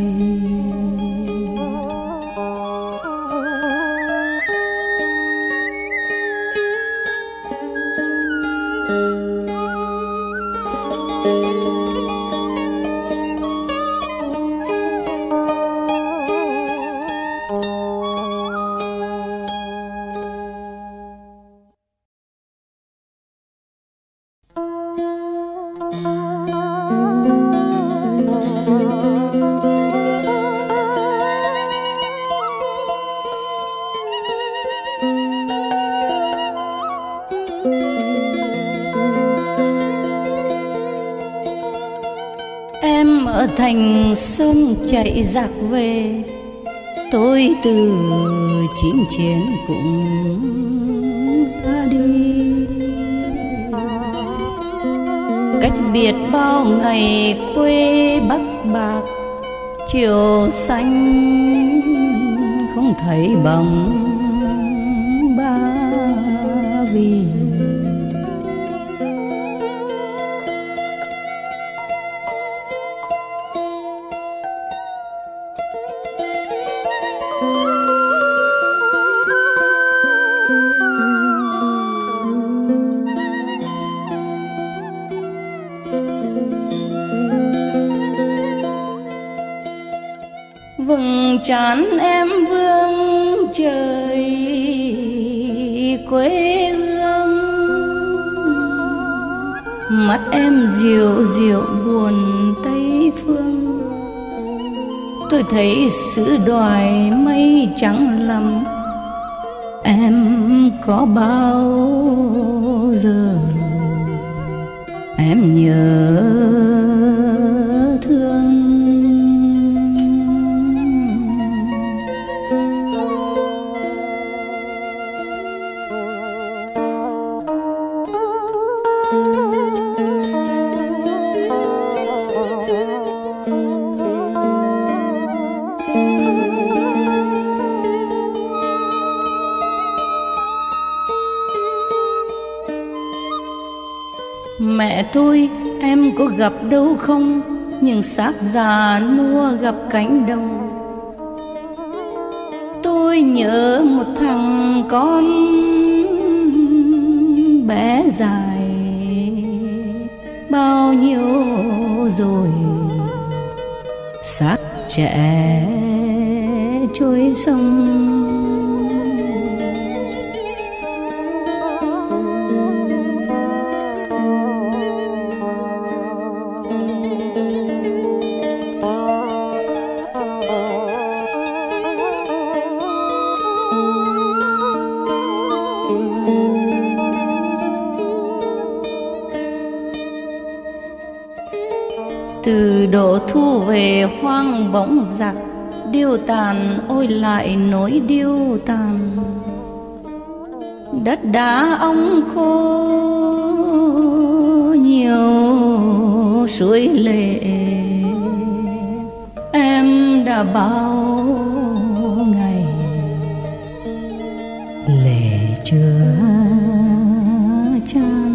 Em ở thành sông chạy giặc về, tôi từ chinh chiến cũng ra đi. Cách biệt bao ngày quê Bắc Bạc, chiều xanh không thấy bóng Ba Vì. Vầng trán em vương trời quê hương, mắt em diệu diệu buồn Tây phương. Tôi thấy xứ đoài mây trắng lắm, em có bao giờ em nhớ thương. Mẹ tôi em có gặp đâu không, nhưng xác già nua gặp cánh đồng. nhớ một thằng con bé dài bao nhiêu rồi, xác trẻ trôi sông. Từ độ thu về hoang bỗng giặc điêu tàn, ôi lại nỗi điêu tàn. Đất đá ong khô nhiều suối lệ, em đã bao ngày lệ chưa chan.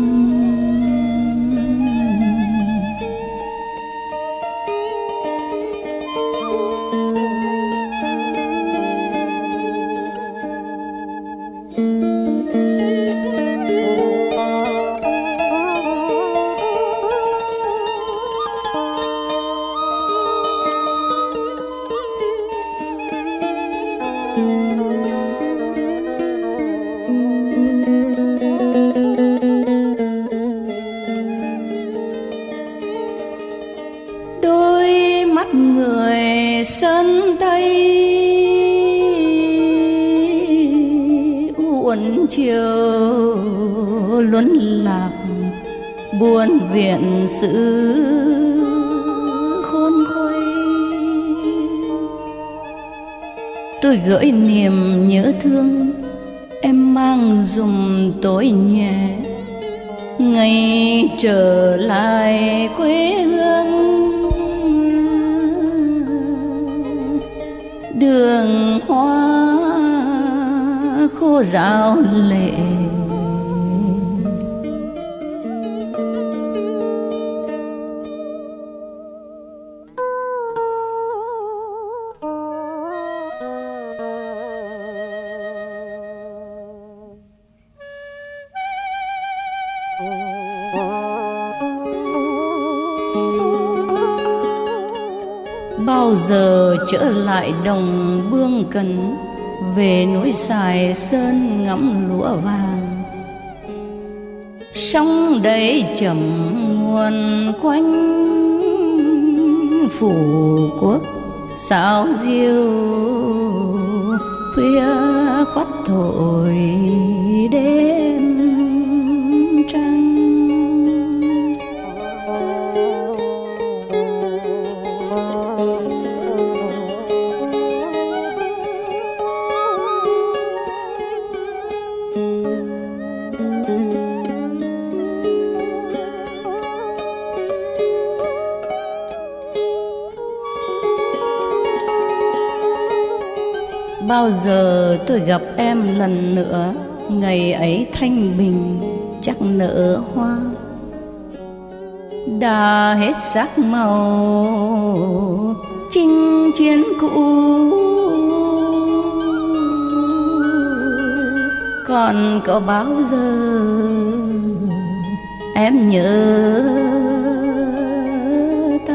Đôi mắt người sơn tây uốn chiều luân lạc, buồn viện sự khôn khuây. Tôi gửi niềm nhớ thương em mang dùm tôi nhẹ, ngày trở lại quê hương. Đường hoa khô ráo lệ, bao giờ trở lại đồng Bương Cần, về núi Sài Sơn ngắm lúa vàng. Sông đầy chậm nguồn quanh phủ quốc sao diêu, khuya khoắt thổi đêm trăng. Bao giờ tôi gặp em lần nữa, ngày ấy thanh bình chắc nở hoa. Đã hết sắc màu chinh chiến cũ, còn có bao giờ em nhớ ta.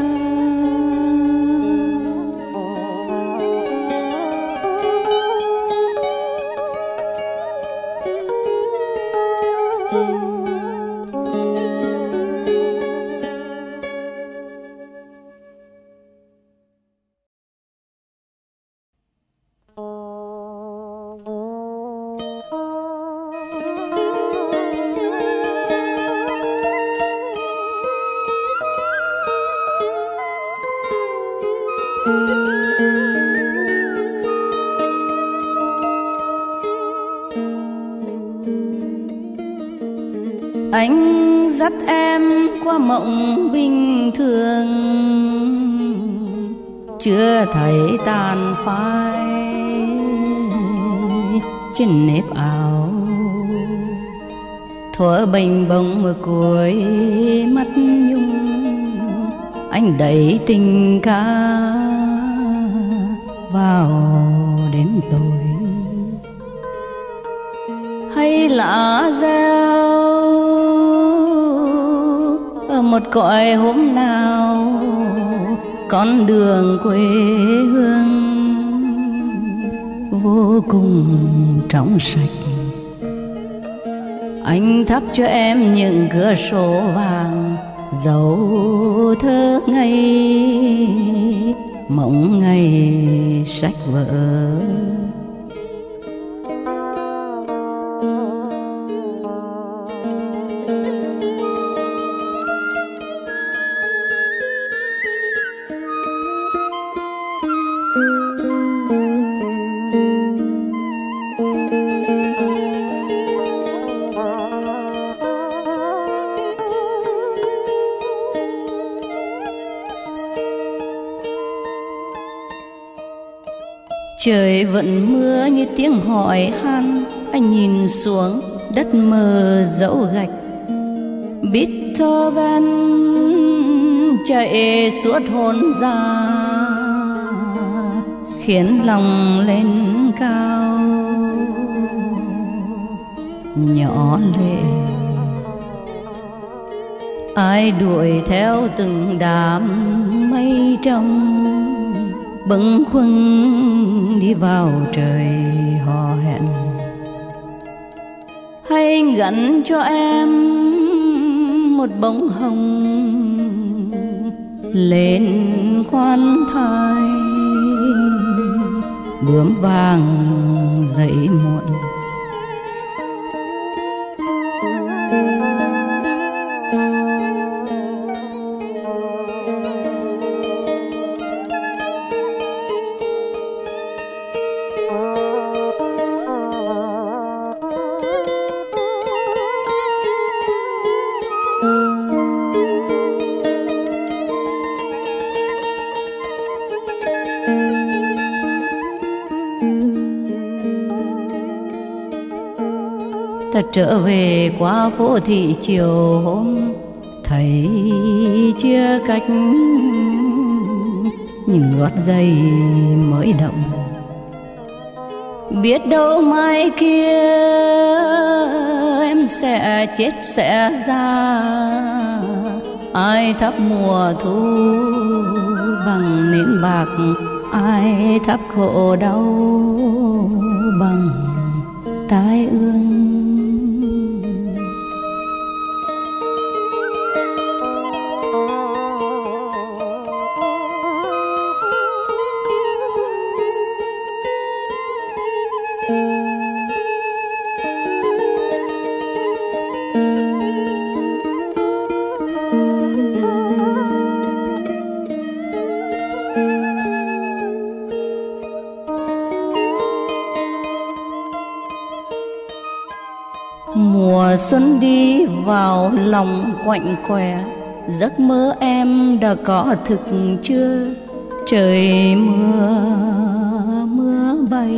Anh dắt em qua mộng bình thường, chưa thấy tàn phai trên nếp áo. Thuở bình bông cuối mắt nhung, anh đẩy tình ca vào đến tôi. lá reo ở một cõi hôm nào con đường quê hương vô cùng trong sạch. Anh thắp cho em những cửa sổ vàng dấu thơ ngây mộng ngày sách vở. Trời vẫn mưa như tiếng hỏi han, anh nhìn xuống đất mờ dẫu gạch. Beethoven chạy suốt hồn ra, khiến lòng lên cao nhỏ lệ. Ai đuổi theo từng đám mây trong, bâng khuâng đi vào trời hò hẹn. Hay gắn cho em một bông hồng lên khoan thai, bướm vàng dậy muộn. Ta trở về qua phố thị chiều hôm, thấy chia cách những gót giày mới động. Biết đâu mai kia em sẽ chết sẽ ra, ai thắp mùa thu bằng nến bạc, ai thắp khổ đau bằng tai ương. Mùa xuân đi vào lòng quạnh quẻ, giấc mơ em đã có thực chưa? Trời mưa mưa bay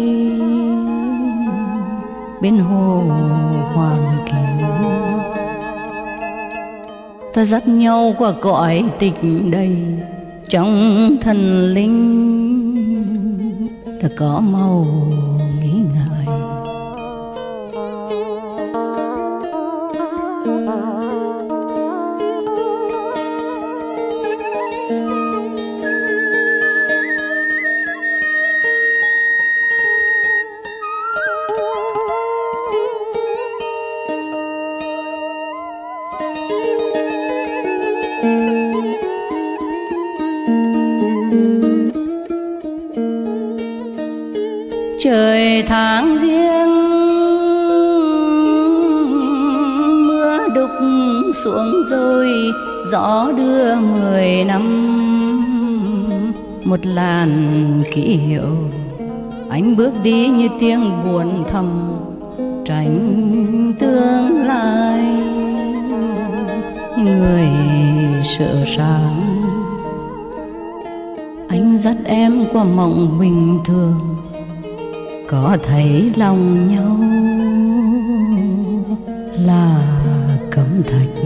bên hồ Hoàng Kiều, ta dắt nhau qua cõi tịch đầy, trong thần linh đã có màu nghĩ ngợi. Trời tháng riêng mưa đục xuống rồi, gió đưa mười năm một làn kỷ hiệu. Anh bước đi như tiếng buồn thầm, tránh tương lai người sợ sáng. Anh dắt em qua mộng bình thường, có thấy lòng nhau là cẩm thạch.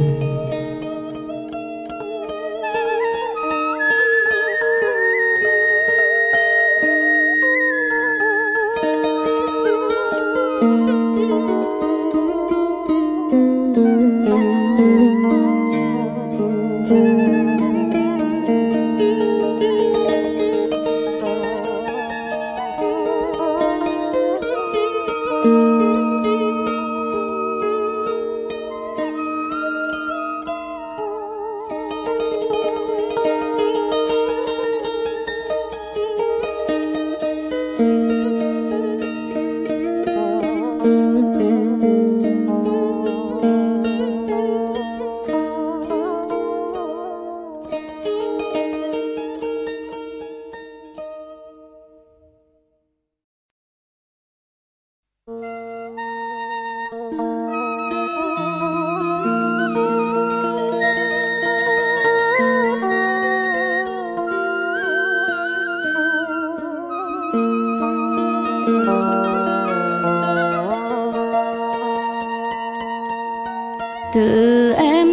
từ em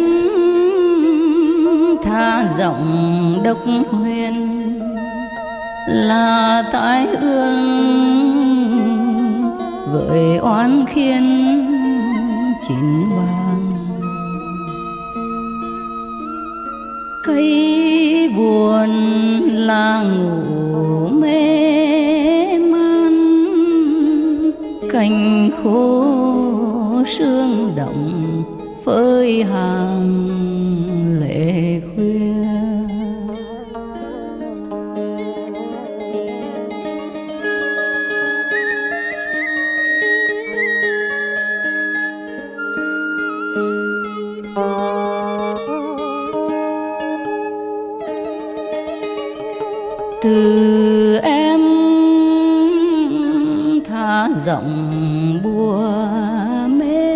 tha giọng độc huyền là tai ương với oán khiên chín vàng. Cây buồn là ngủ mê man, cành khô sương động phơi hàng lệ khuya. Từ em tha giọng bùa mê,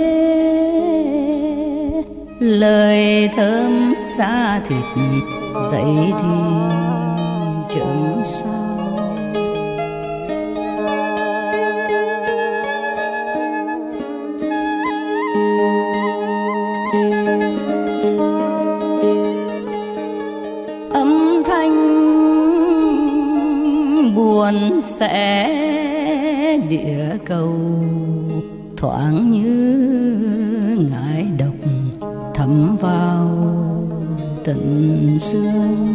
lời thơm da thịt dậy thì chớm sao. Âm thanh buồn sẽ địa cầu thoáng như ngải độc thấm vào tận xương.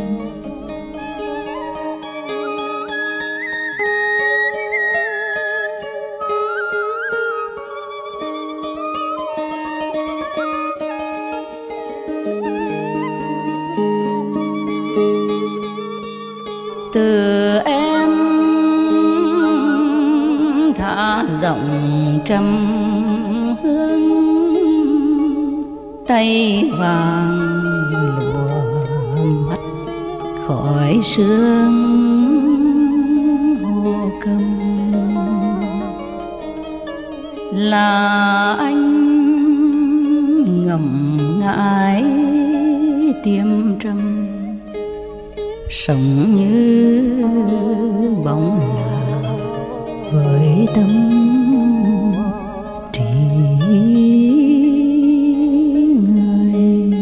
Từ em thả giọng trăm hương, tay vàng lùa mắt khỏi sương hồ cầm. Là anh ngậm ngại tiêm trầm, sống như bóng lạ với tâm trí người.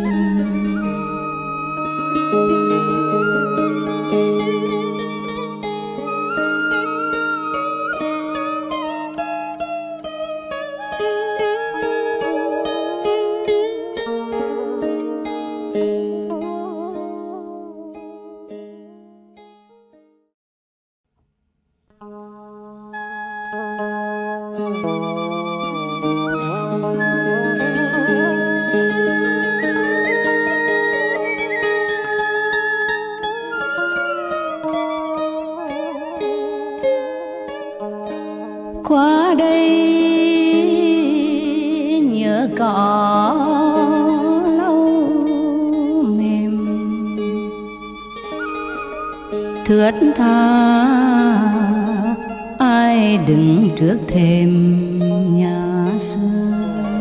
Qua đây nhớ cỏ lâu mềm, thướt tha ai đứng trước thềm nhà xưa.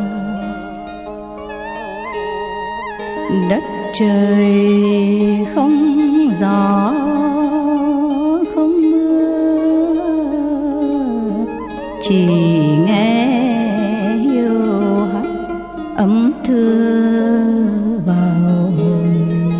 Đất trời không gió không mưa, chỉ nghe hiu hắt ấm thưa vào hồn.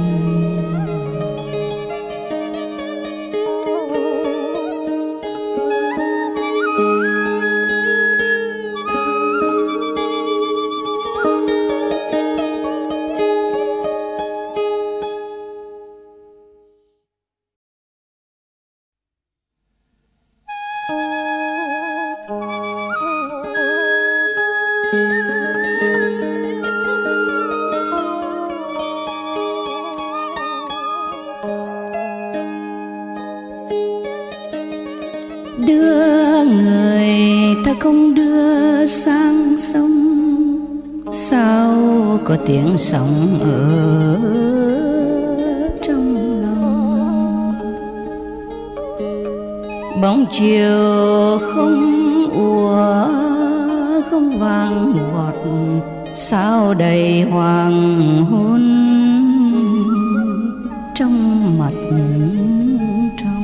Đưa người ta không đưa sang sông, sao có tiếng sóng ở trong lòng. Bóng chiều không ùa không vàng vọt, sao đầy hoàng hôn trong mặt trong.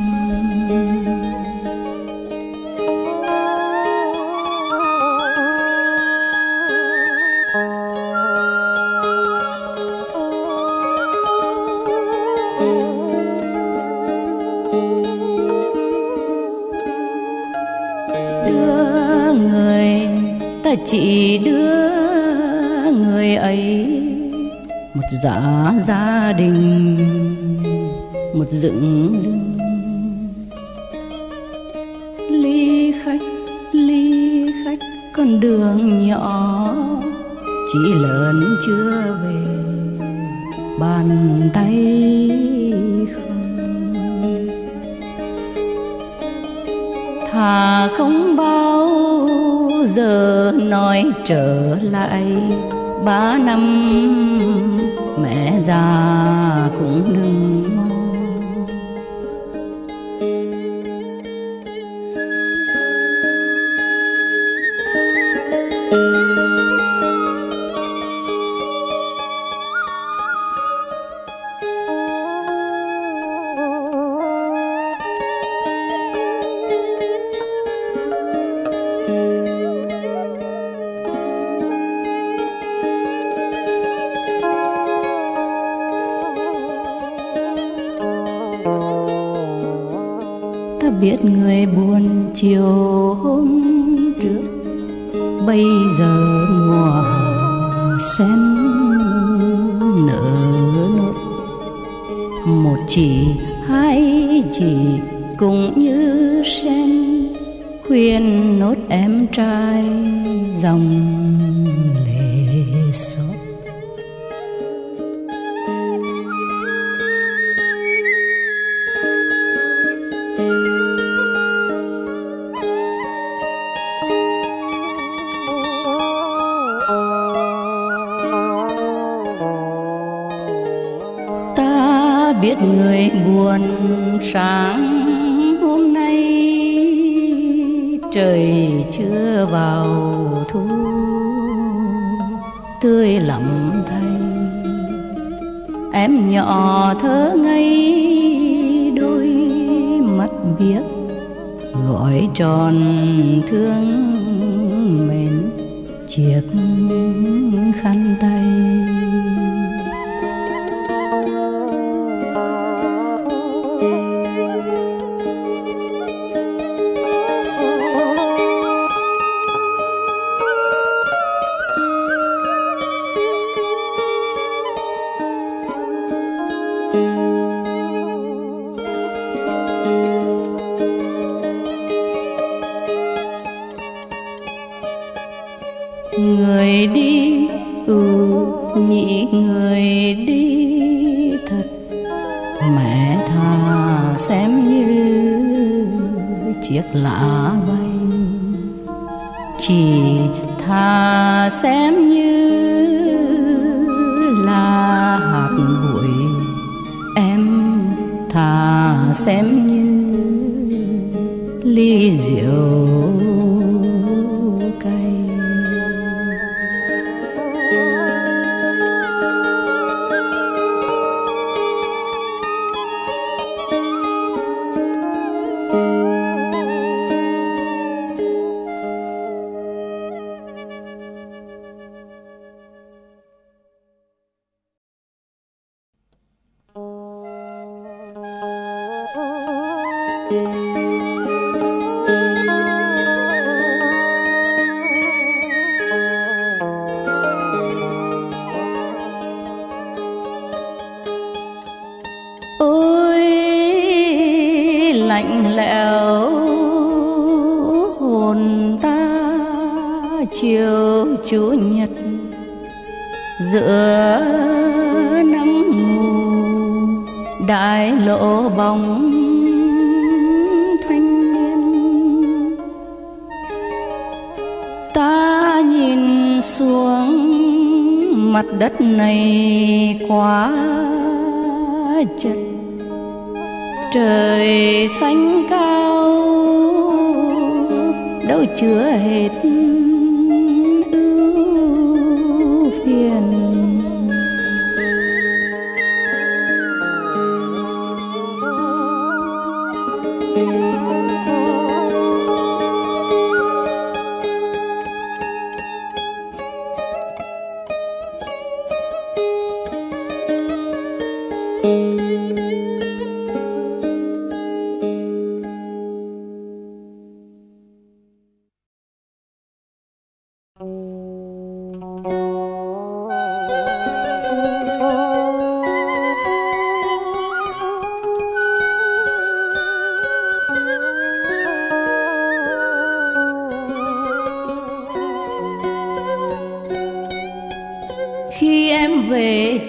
đưa người, ta chỉ đưa người ấy một dạ gia đình, một dựng lưng. Ly khách, ly khách, con đường nhỏ chỉ lớn chưa về bàn tay không. Thà không bao giờ nói trở lại, ba năm mẹ già cũng đừng mong. Ta biết người buồn chiều hôm trước, bây giờ mùa sen nở nốt. Một chỉ hai chỉ cũng như sen, khuyên nốt em trai dòng lệ xót. Ta biết người buồn sáng hôm nay, trời chưa vào thu tươi lắm thay. Em nhỏ thơ ngây đôi mắt biếc, gọi tròn thương mến chiếc khăn tay. Người đi, ừ nhị người đi thật, mẹ thà xem như chiếc lá bay, chỉ thà xem như là hạt bụi. Em thà xem như ly rượu cay. Ôi lạnh lẽo hồn ta chiều chủ nhật, giữa nắng mù đại lộ bóng thanh niên. Ta nhìn xuống mặt đất này quá chật, trời xanh cao đâu chứa hết ưu phiền.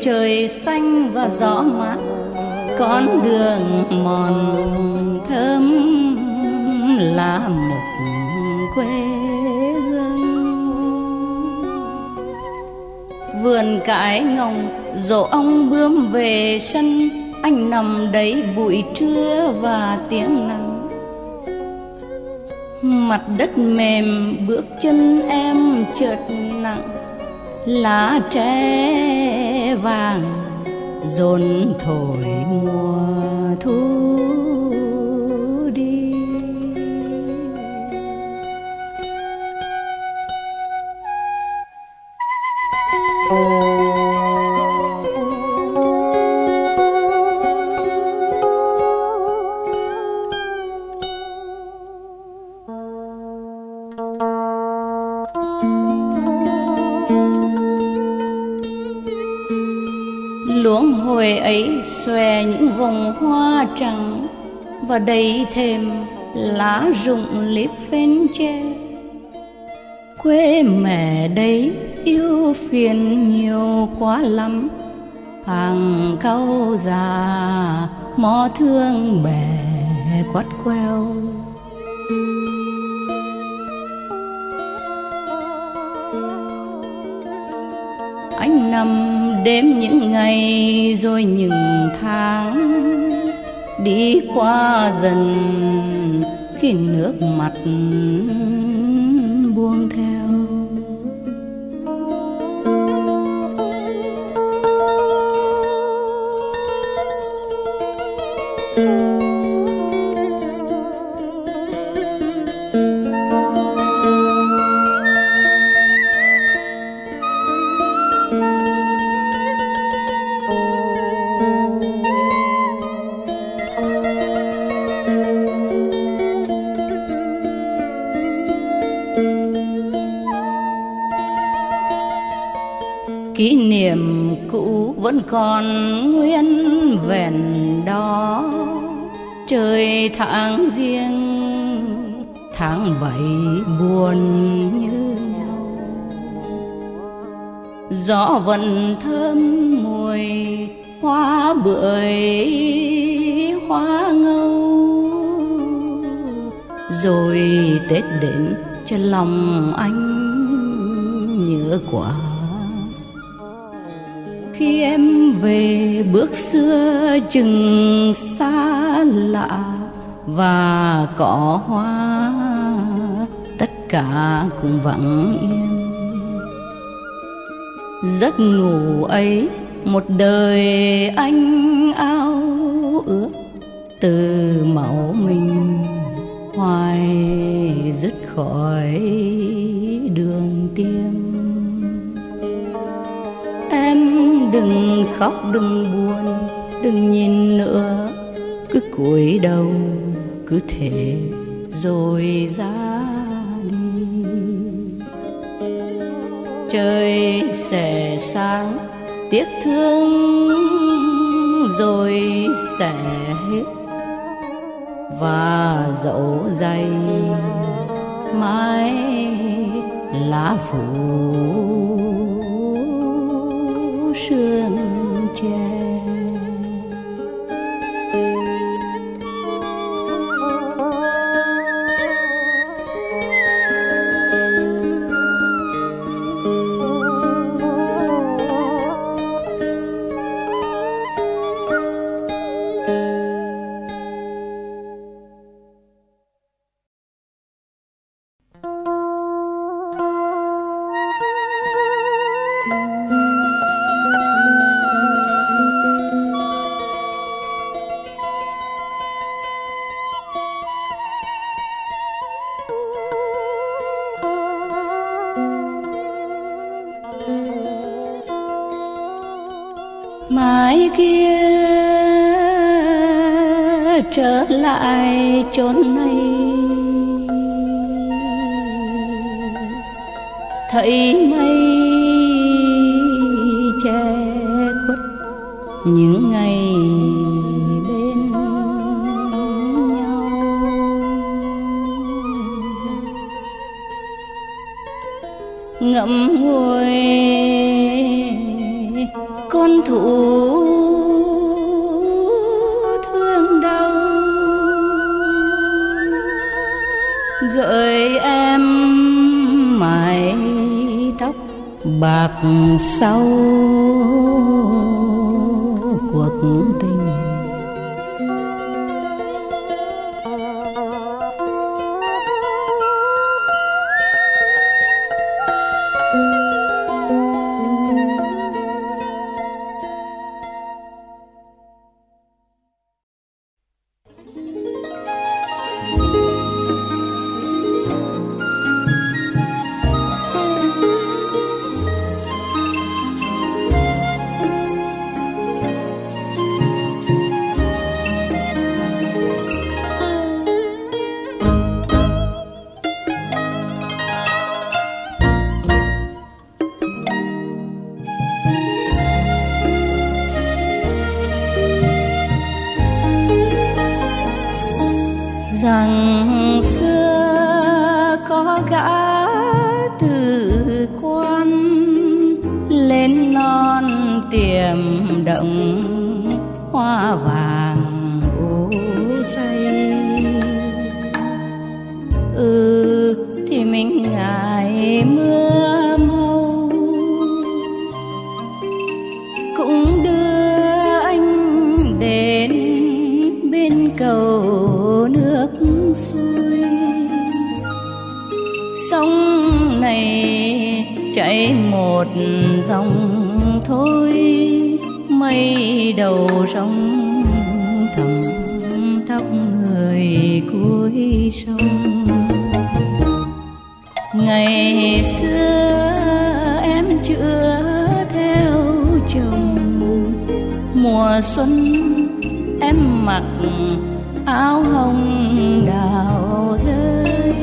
trời xanh và gió mát, con đường mòn thơm là một quê hương. Vườn cải ngồng dỗ ong bướm về sân, anh nằm đấy buổi trưa và tiếng nắng. Mặt đất mềm bước chân em chợt nặng, lá tre vàng dồn thổi mùa thu đi. Luống hồi ấy xòe những vòng hoa trắng, và đầy thêm lá rụng liếp phên tre. Quê mẹ đấy yêu phiền nhiều quá lắm, hàng cau già mó thương bè quắt queo. Anh nằm đếm những ngày rồi những tháng đi qua dần, khi nước mắt buông theo. Kỷ niệm cũ vẫn còn nguyên vẹn đó. Trời tháng riêng tháng bảy buồn như nhau, gió vẫn thơm mùi hoa bưởi hoa ngâu. Rồi Tết đến cho lòng anh nhớ quá, khi em về bước xưa chừng xa lạ, và cỏ hoa tất cả cũng vắng yên. Giấc ngủ ấy một đời anh ao ước, từ máu mình hoài dứt khỏi đường tim. Em đừng khóc đừng buồn đừng nhìn nữa, cứ cúi đầu cứ thế rồi ra đi. Trời sẽ sáng tiếc thương rồi sẽ hết, và dẫu dày mãi lá phủ sương tre. Mai kia trở lại chốn này, thấy mây che khuất những ngày bên nhau. Ngậm ngùi con con thụ thương đau, gợi em mái tóc bạc sau cuộc tình. Rằng xưa có gã từ quan lên non tiềm động hoa vàng ô say. Ừ thì mình ngại mưa mau, cũng đưa anh đến bên cầu nước xuôi. Sông này chảy một dòng thôi, mây đầu rong thầm tóc người cuối sông. Ngày xưa em chưa theo chồng, mùa xuân em mặc áo hồng đào rơi.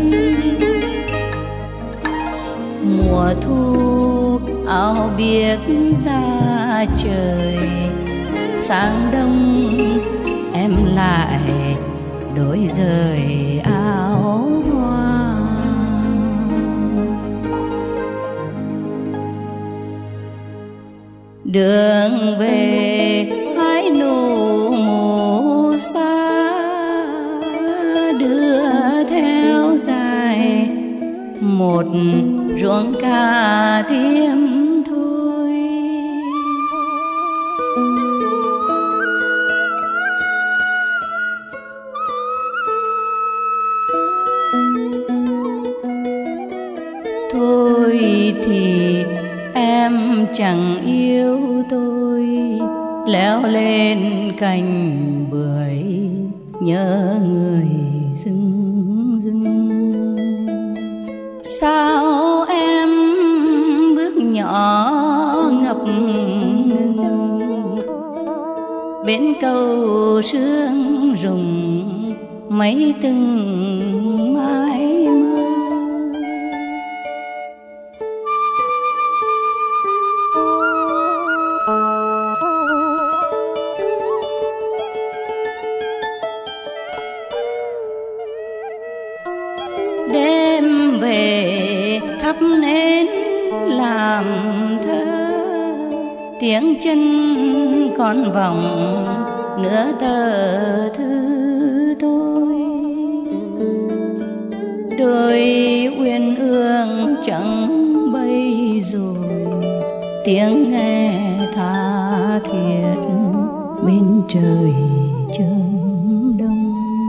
Mùa thu áo biếc ra trời, sáng đông em lại đổi rời áo hoa. Đường về hai nụ mù xa, đưa theo dài một ruộng cà tiêm thôi. Thôi thì em chẳng yêu tôi, leo lên cành bưởi nhớ người rừng rừng. Sao em bước nhỏ ngập ngừng bên cầu sương rụng mấy từng mái mơ. Đêm về thắp nến làm thơ, tiếng chân con vòng nửa tờ thư tôi. Đôi uyên ương chẳng bay rồi, tiếng nghe tha thiết bên trời chớm đông.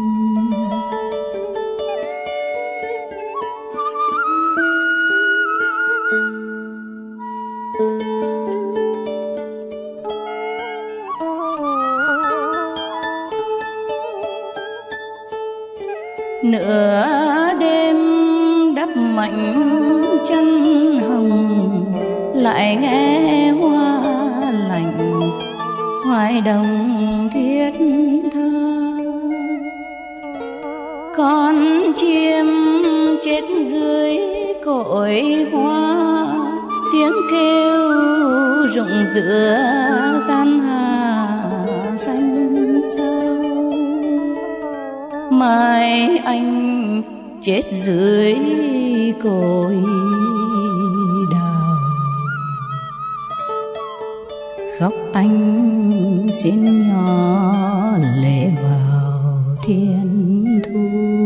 Nửa đêm đắp mảnh chân hồng, lại nghe hoa lạnh hoài đồng thiết tha. Con chim chết dưới cội hoa, tiếng kêu rụng giữa gian hà xanh sâu. Mai anh chết dưới cội đào, khóc anh xin nhỏ lệ vào thiên thu.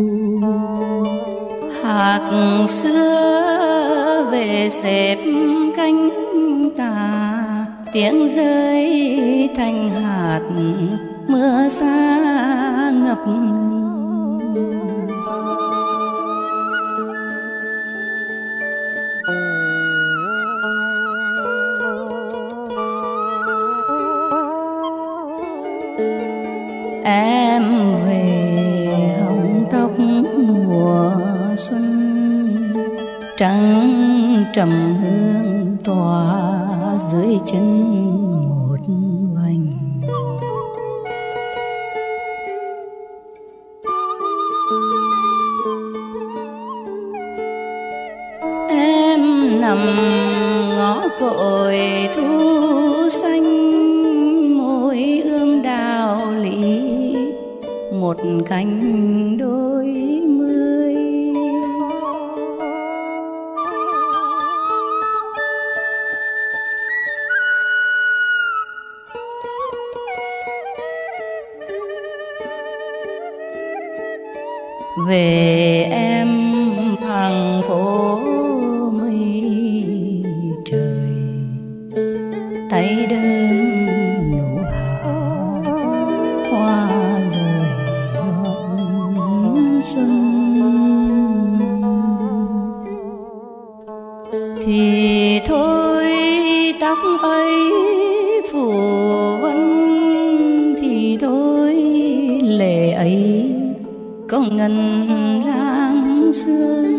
Hạc xưa về xếp cánh tà, tiếng rơi thành hạt mưa xa ngập ngừng. Em về hồng tóc mùa xuân, trắng trầm hương tỏa dưới chân một vành. Em nằm ngõ cội thu xanh, môi ươm đào lý một cánh đôi mươi. Về em hàng phố mây trời, tay đơn nụ hạ hoa rơi đón xuân. Thì thôi tóc ấy phủ vân, thì thôi lệ ấy có ngân ráng sương.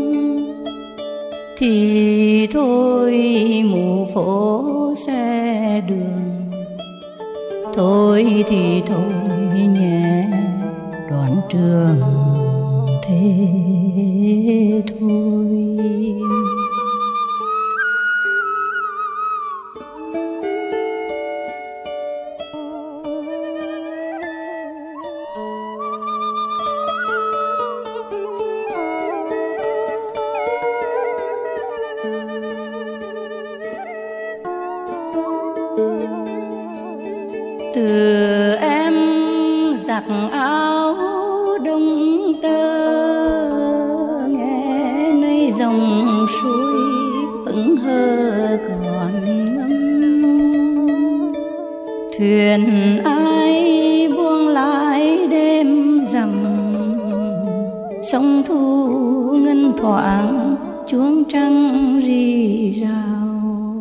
Thì thôi mù phố xe đường, thôi thì thôi nhé đoạn trường thế thôi. Từ em giặt áo đông tơ, nghe nay dòng suối hững hờ còn ngâm. Thuyền ai buông lái đêm rằm, sông thu ngân thoảng chuông trăng rì rào.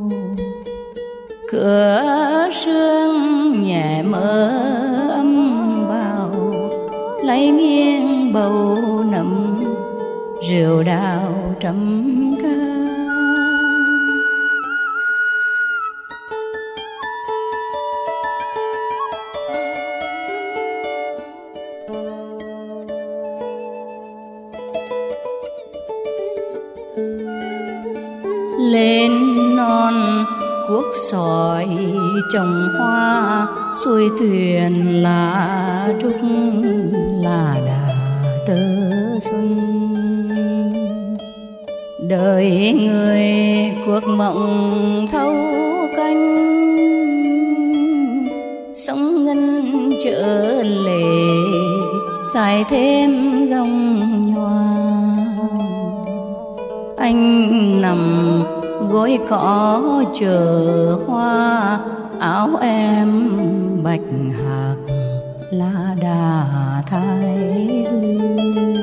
Cửa sương nhẹ mơ âm vào, lấy nghiêng bầu nậm rượu đào trầm ca. Lên non cuốc sỏi trồng hoa, xuôi thuyền lá trúc là đà tơ xuân. Đời người cuộc mộng thâu canh, sóng ngân trở lệ dài thêm dòng nhòa. Anh nằm gối cỏ chờ hoa, áo em bạch hạc lá đà thái hương.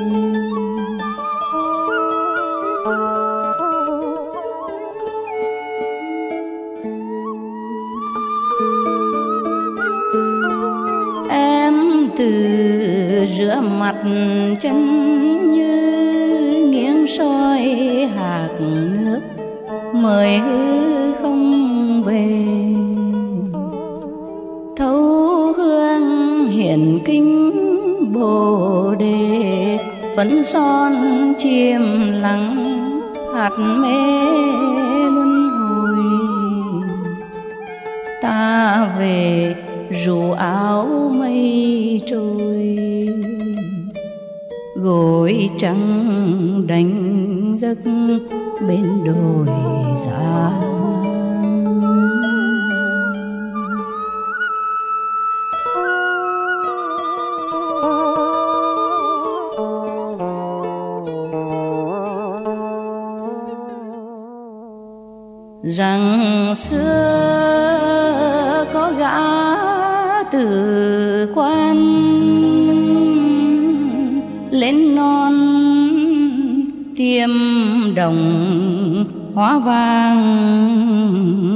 Em từ rửa mặt chân như nghiêng soi hạt nước, mời hư không về. Thấu hương hiển kinh bồ đề, phấn son chiêm lắng hạt mê luân hồi. Ta về rủ áo mây trôi, gối trắng đánh giấc bên đồi dã man. rằng xưa có gã từ quan lên non tiêm đồng hóa vàng